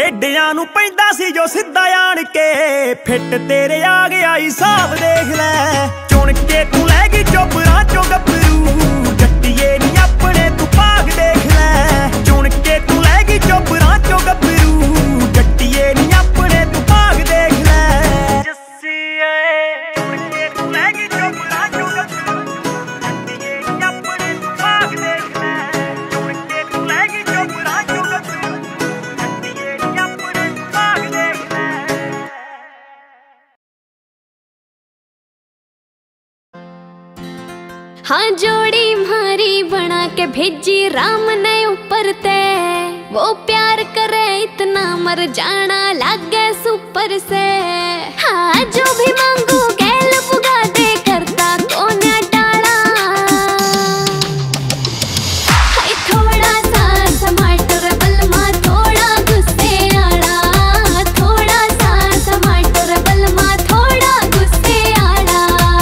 ਟੇਡਿਆਂ ਨੂੰ ਪੈਂਦਾ ਸੀ ਜੋ ਸਿੱਧਾ ਆਣ ਕੇ ਫਿੱਟ ਤੇਰੇ ਆ ਗਿਆ ਹਿਸਾਬ ਦੇਖ ਲੈ ਚੁਣ ਕੇ ਤੂੰ ਲੈ ਗਈ ਚੋਪਰਾਂ ਚੋਂ ਗੱਭਰੂ ਜੱਟੀਏ ਨੀ ਆਪਣੇ ਤੂੰ ਭਾਗ ਦੇਖ ਲੈ ਚੁਣ ਕੇ ਤੂੰ ਲੈ ਗਈ ਚੋਪਰਾਂ ਚੋਂ ਗੱਭਰੂ ਜੱਟੀਏ ਨੀ ਆਪਣੇ ਤੂੰ ਭਾਗ ਦੇਖ ਲੈ ਜੱਸੀਏ ਚੁਣ ਕੇ ਤੂੰ ਲੈ ਗਈ ਚੋਪਰਾਂ ਚੋਂ ਗੱਭਰੂ ਜੱਟੀਏ ਨੀ ਆਪਣੇ ਤੂੰ ਭਾਗ ਦੇਖ ਲੈ ਚੁਣ ਕੇ ਤੂੰ ਲੈ ਗਈ ਚੋਪਰਾਂ ਚੋਂ ਗੱਭਰੂ ਜੱਟੀਏ ਨੀ ਆਪਣੇ ਤੂੰ ਭਾਗ ਦੇਖ ਲੈ हाँ जोड़ी मारी बना के भेजी राम ने ऊपर ते वो प्यार करे इतना मर जाना लागे सुपर से हाँ जो भी मांगू गैल पुगा दे करता कौन टाला हाय थोड़ा सा टमाटर बलमा थोड़ा गुस्से आड़ा थोड़ा सा टमाटर बलमा थोड़ा गुस्से आड़ा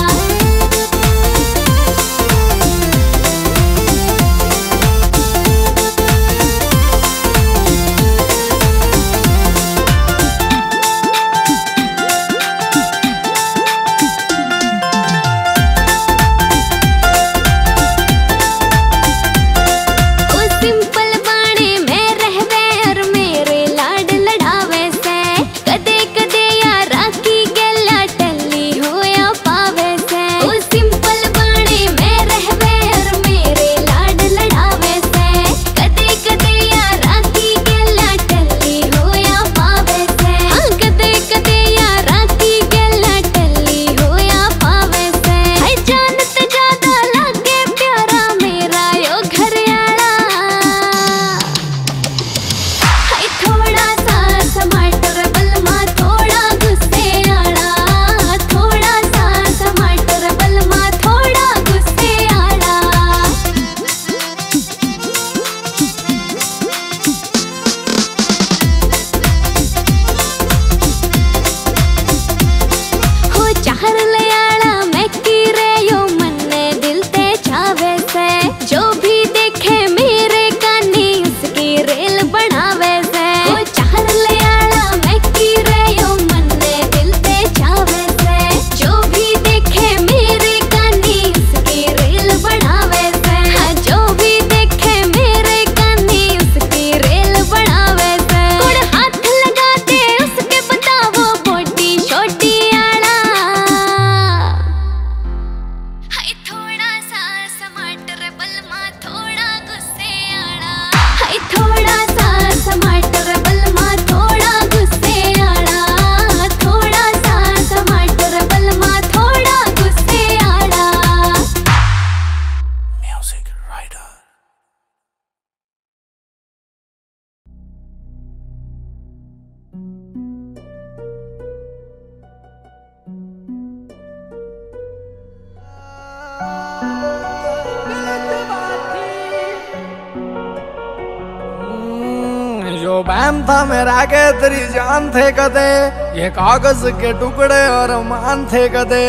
जो बहम था मेरा के तेरी जान थे कदे ये कागज के टुकड़े और मान थे कदे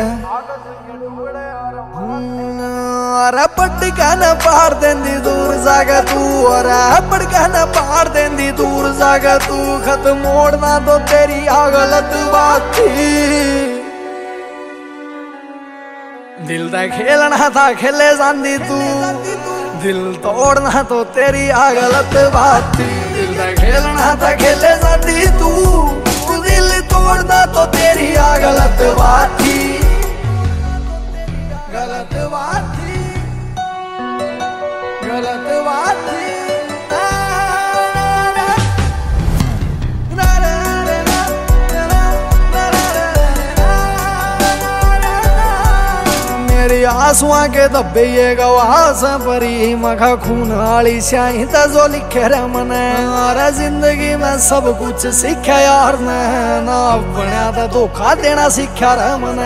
अरे पट्टी कहना पार देंदी दूर जागा तू अरे पट कहना पार देंदी दूर जागा तू खत्म मोड़ना तो तेरी आ गलत बात थी दिल दा खेलना था खेले जांदी तू दिल तोड़ना तो तेरी आ गलत बात थी दिल दा खेलना था खेले जांदी तू दिल तोड़ना तो तेरी आ गलत बात थी गलत बात थी गलत बात थी मेरी आंसुआं के धब्बे ये गवास परी मखा खून वाली स्याही जो लिखे रे मने अरे जिंदगी में सब कुछ सीखा यार ने ना बनया तो धोखा देना सीखा रे मने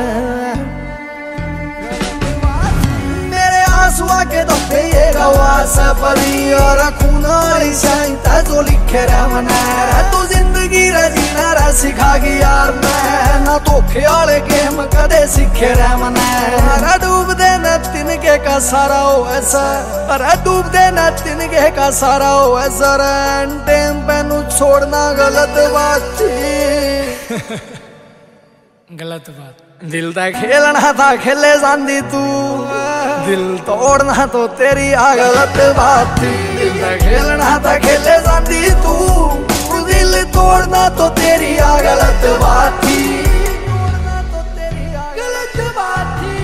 मेरे आंसुआं के धब्बे ये गवास परी और खून वाली स्याही जो लिखे रे मने तू जिंदगी रे जीना रे सिखा गई यार मैं ना धोखे वाले गेम कदे सीखे रे मने डूब दे न तिनके का सारा हो ऐसा, अरे डूब देना तिनके का सारा हो ऐसा रे। टेम पेनू छोड़ना गलत बात थी। गलत बात। दिल दा खेलना था खेले जांदी तू, दिल तोड़ना तो तेरी आ गलत बात थी। दिल दा खेलना था खेले जांदी तू, दिल तोड़ना तो तेरी आ गलत बात थी। तोड़ना तो तेरी आ गलत बात थी।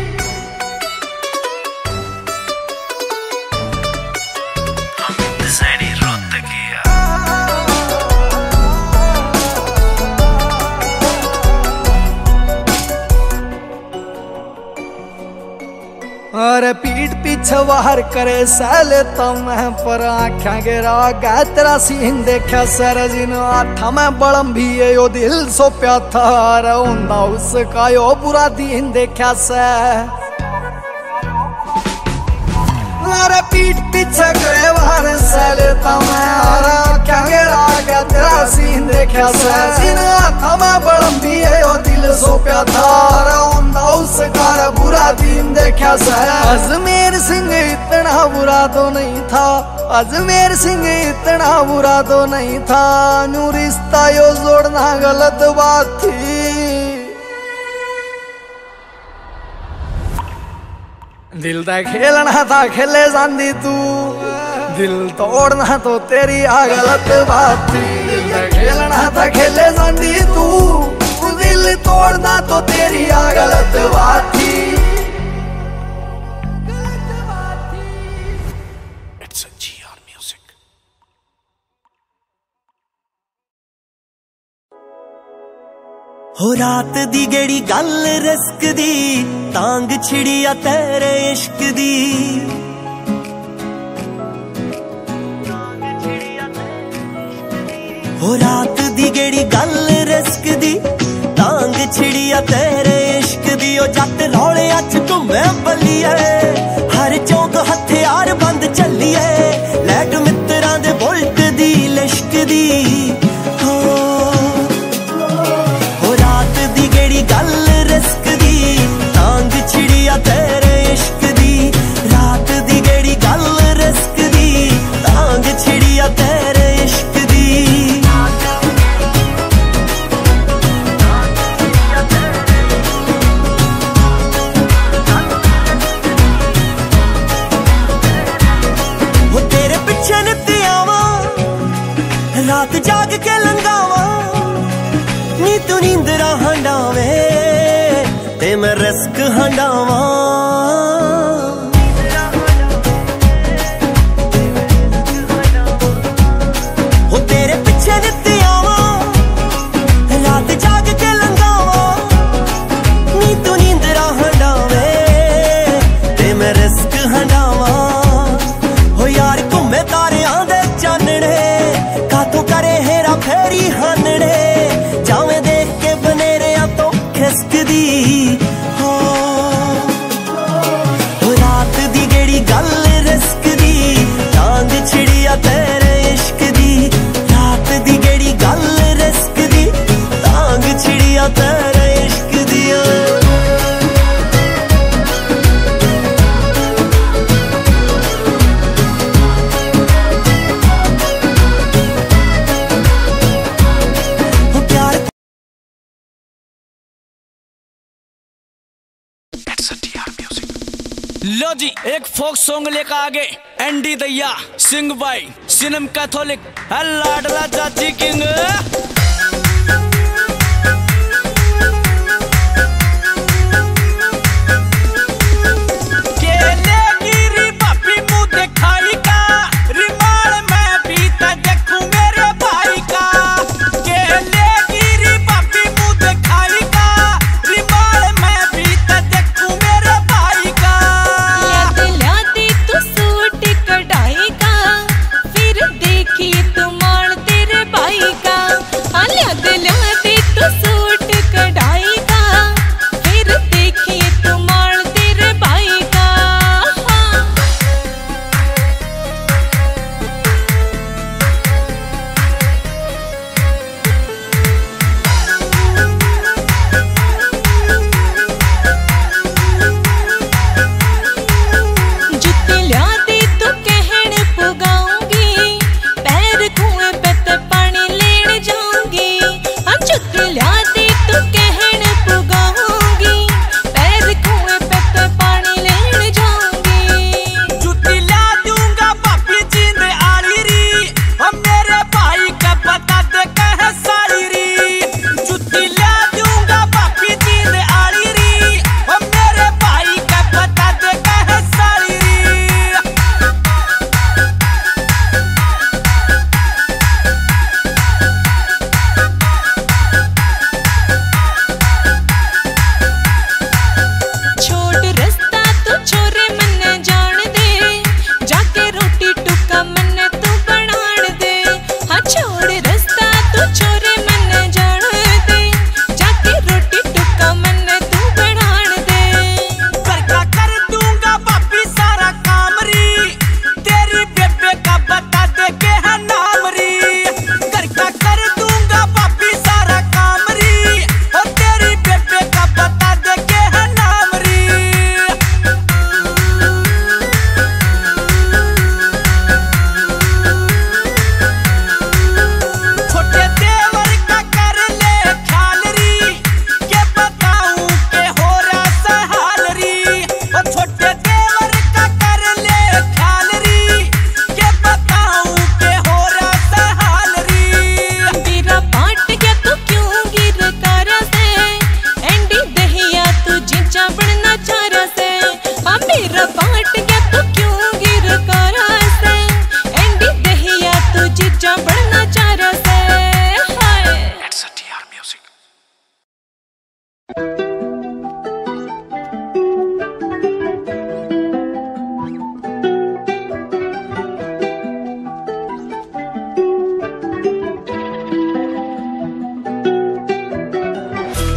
अरे पीठ पीछे वार करे सैल तो मैं पर आख्या गिरा गया तेरा सीन देखा सर जिन आठा मैं बड़म भी है यो दिल सो प्या था। अरे उन्दा उसका यो बुरा दिन देखा से। अरे पीठ पीछे करे वार सैल तो मैं आख्या गिरा गया तेरा सीन देखा से जिन आठा मैं बड़म भी है यो दिल सो प्या था। अरे उन्दा उसका बुरा दिन देखा से। अजमेर सिंह इतना बुरा तो नहीं था, अजमेर सिंह इतना बुरा तो नहीं था। नू रिश्ता यो जोड़ना गलत बात थी। दिल दा खेलना था खेले जांदी तू, दिल तोड़ना तो तेरी आ गलत बात थी। दिल दा खेलना था खेले जांदी तू, दिल तोड़ना तो तेरी आ गलत बात थी। हो रात दी गेड़ी गल रिस्क दी, तांग छिड़िया तेरे इश्क दी। हो रात दी गेड़ी गल रिस्क दी, तांग छिड़िया तेरे इश्क दी। ओ जट रौले अच घूमे बल्लिए, हर चौक हथियार बंद चलिए। लैट मित्रां दे बुलट दी लिश्क दी। गल रिस्क दी, तांग छिड़िया तेरे इश्क दी। रात दी गेड़ी गल रिस्क दी, तांग छिड़िया तेरे इश्क दी। वो तेरे पिछे नित्ती आवा, रात जाग के लंगावा। नी तू नींदरा हंडावे ते मैं रिस्क हंडावा। हो तेरे पिछे नित्ती आवा, रात जाग के लंगावा। नी तू नींदरा हंडावे ते मैं रिस्क हंडावा। हो यार घूमे तारियां दे चानने, कातों करे हेरा फेरी हानने। जावे देख के बनेरिया तो खिसकदी। हो रात दी गेड़ी गल रिस्क दी, तांग छिड़िया तेरे इश्क दी। रात दी गेड़ी गल रिस्क दी, तांग छिड़िया तेरे इश्क दी। लो जी एक फोक सॉन्ग लेकर आगे एंडी दैया सिंग बाई सिनम कैथोलिक लाडला चाची किंग। देखिए तुम तेरे भाई का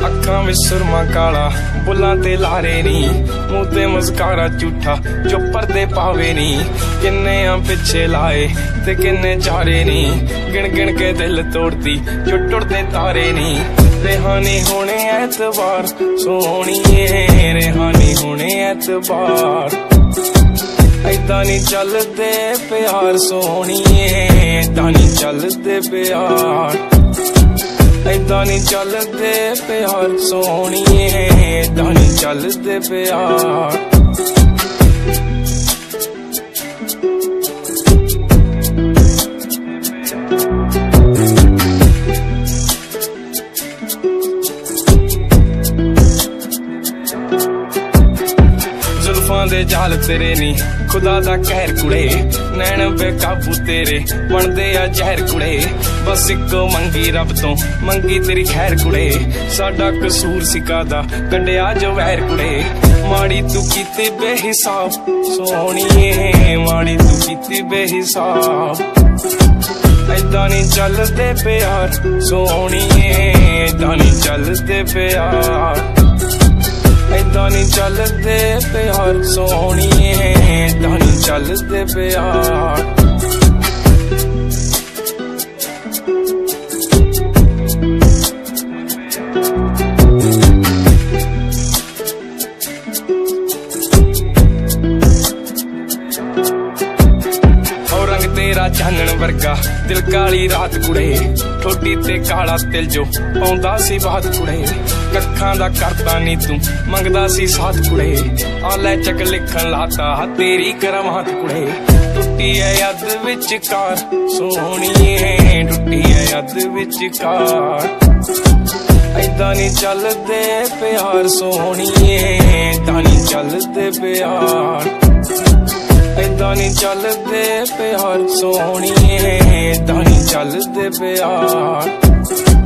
ਅੱਖਾਂ ਵਿੱਚ ਸੁਰਮਾ ਕਾਲਾ, ਬੁੱਲਾਂ ਤੇ ਲਾਰੇ ਨੀ, ਮੂੰਹ ਤੇ ਮਸਕਾਰਾ ਝੂਠਾ ਜੋ ਪਰਦੇ ਪਾਵੇ ਨੀ। ਕਿੰਨੇ ਆ ਪਿੱਛੇ ਲਾਏ ਤੇ ਕਿੰਨੇ ਚਾਰੇ ਨੀ, ਗਿਣ ਗਿਣ ਕੇ ਦਿਲ ਤੋੜਦੀ ਜੋ ਟੁੱਟਦੇ ਤਾਰੇ ਨੀ। रेहानी होने एतबार सोहणीए, रेहानी होने एतबार। ऐदा नी चलदे प्यार सोहणीए, ऐदा नी चलदे प्यार। ऐदा नी चलदे प्यार सोहणीए, ऐदा नी चलदे प्यार। दे जाल तेरे नी खुदा दा कहर कुड़े, नैन बेकाबू तेरे बनदे आ जहर कुड़े। बस इको मंगी रब तो मंगी तेरी खैर कुड़े, साडा कसूर सिकादा कंडिया जो वैर कुड़े। माड़ी तू कीती बेहिसाब सोहणीए, माड़ी तू कीती बेहिसाब। ऐदा नी चलदे प्यार सोहणीए, ऐदा नी चलदे प्यार। ऐदा नी चलदे प्यार सोहणीए, ऐदा नी चलदे प्यार। तेरा चानण वर्गा दिल काली रात कुड़े, ठोडी ते काला तिल जो पाउंदा सी बात कुड़े। कखां दा करदा नी तू मंगदा सी साथ कुड़े, आले चक लिखन लाता तेरी करमात कुड़े। टुट्टी है अद विचकार सोहणीए, टुट्टी है अद विचकार। ऐदा नी चलदे प्यार सोहणीए, ऐदा नी चलदे प्यार। ऐदा नी चलदे प्यार सोहणीए, ऐदा नी चलदे प्यार।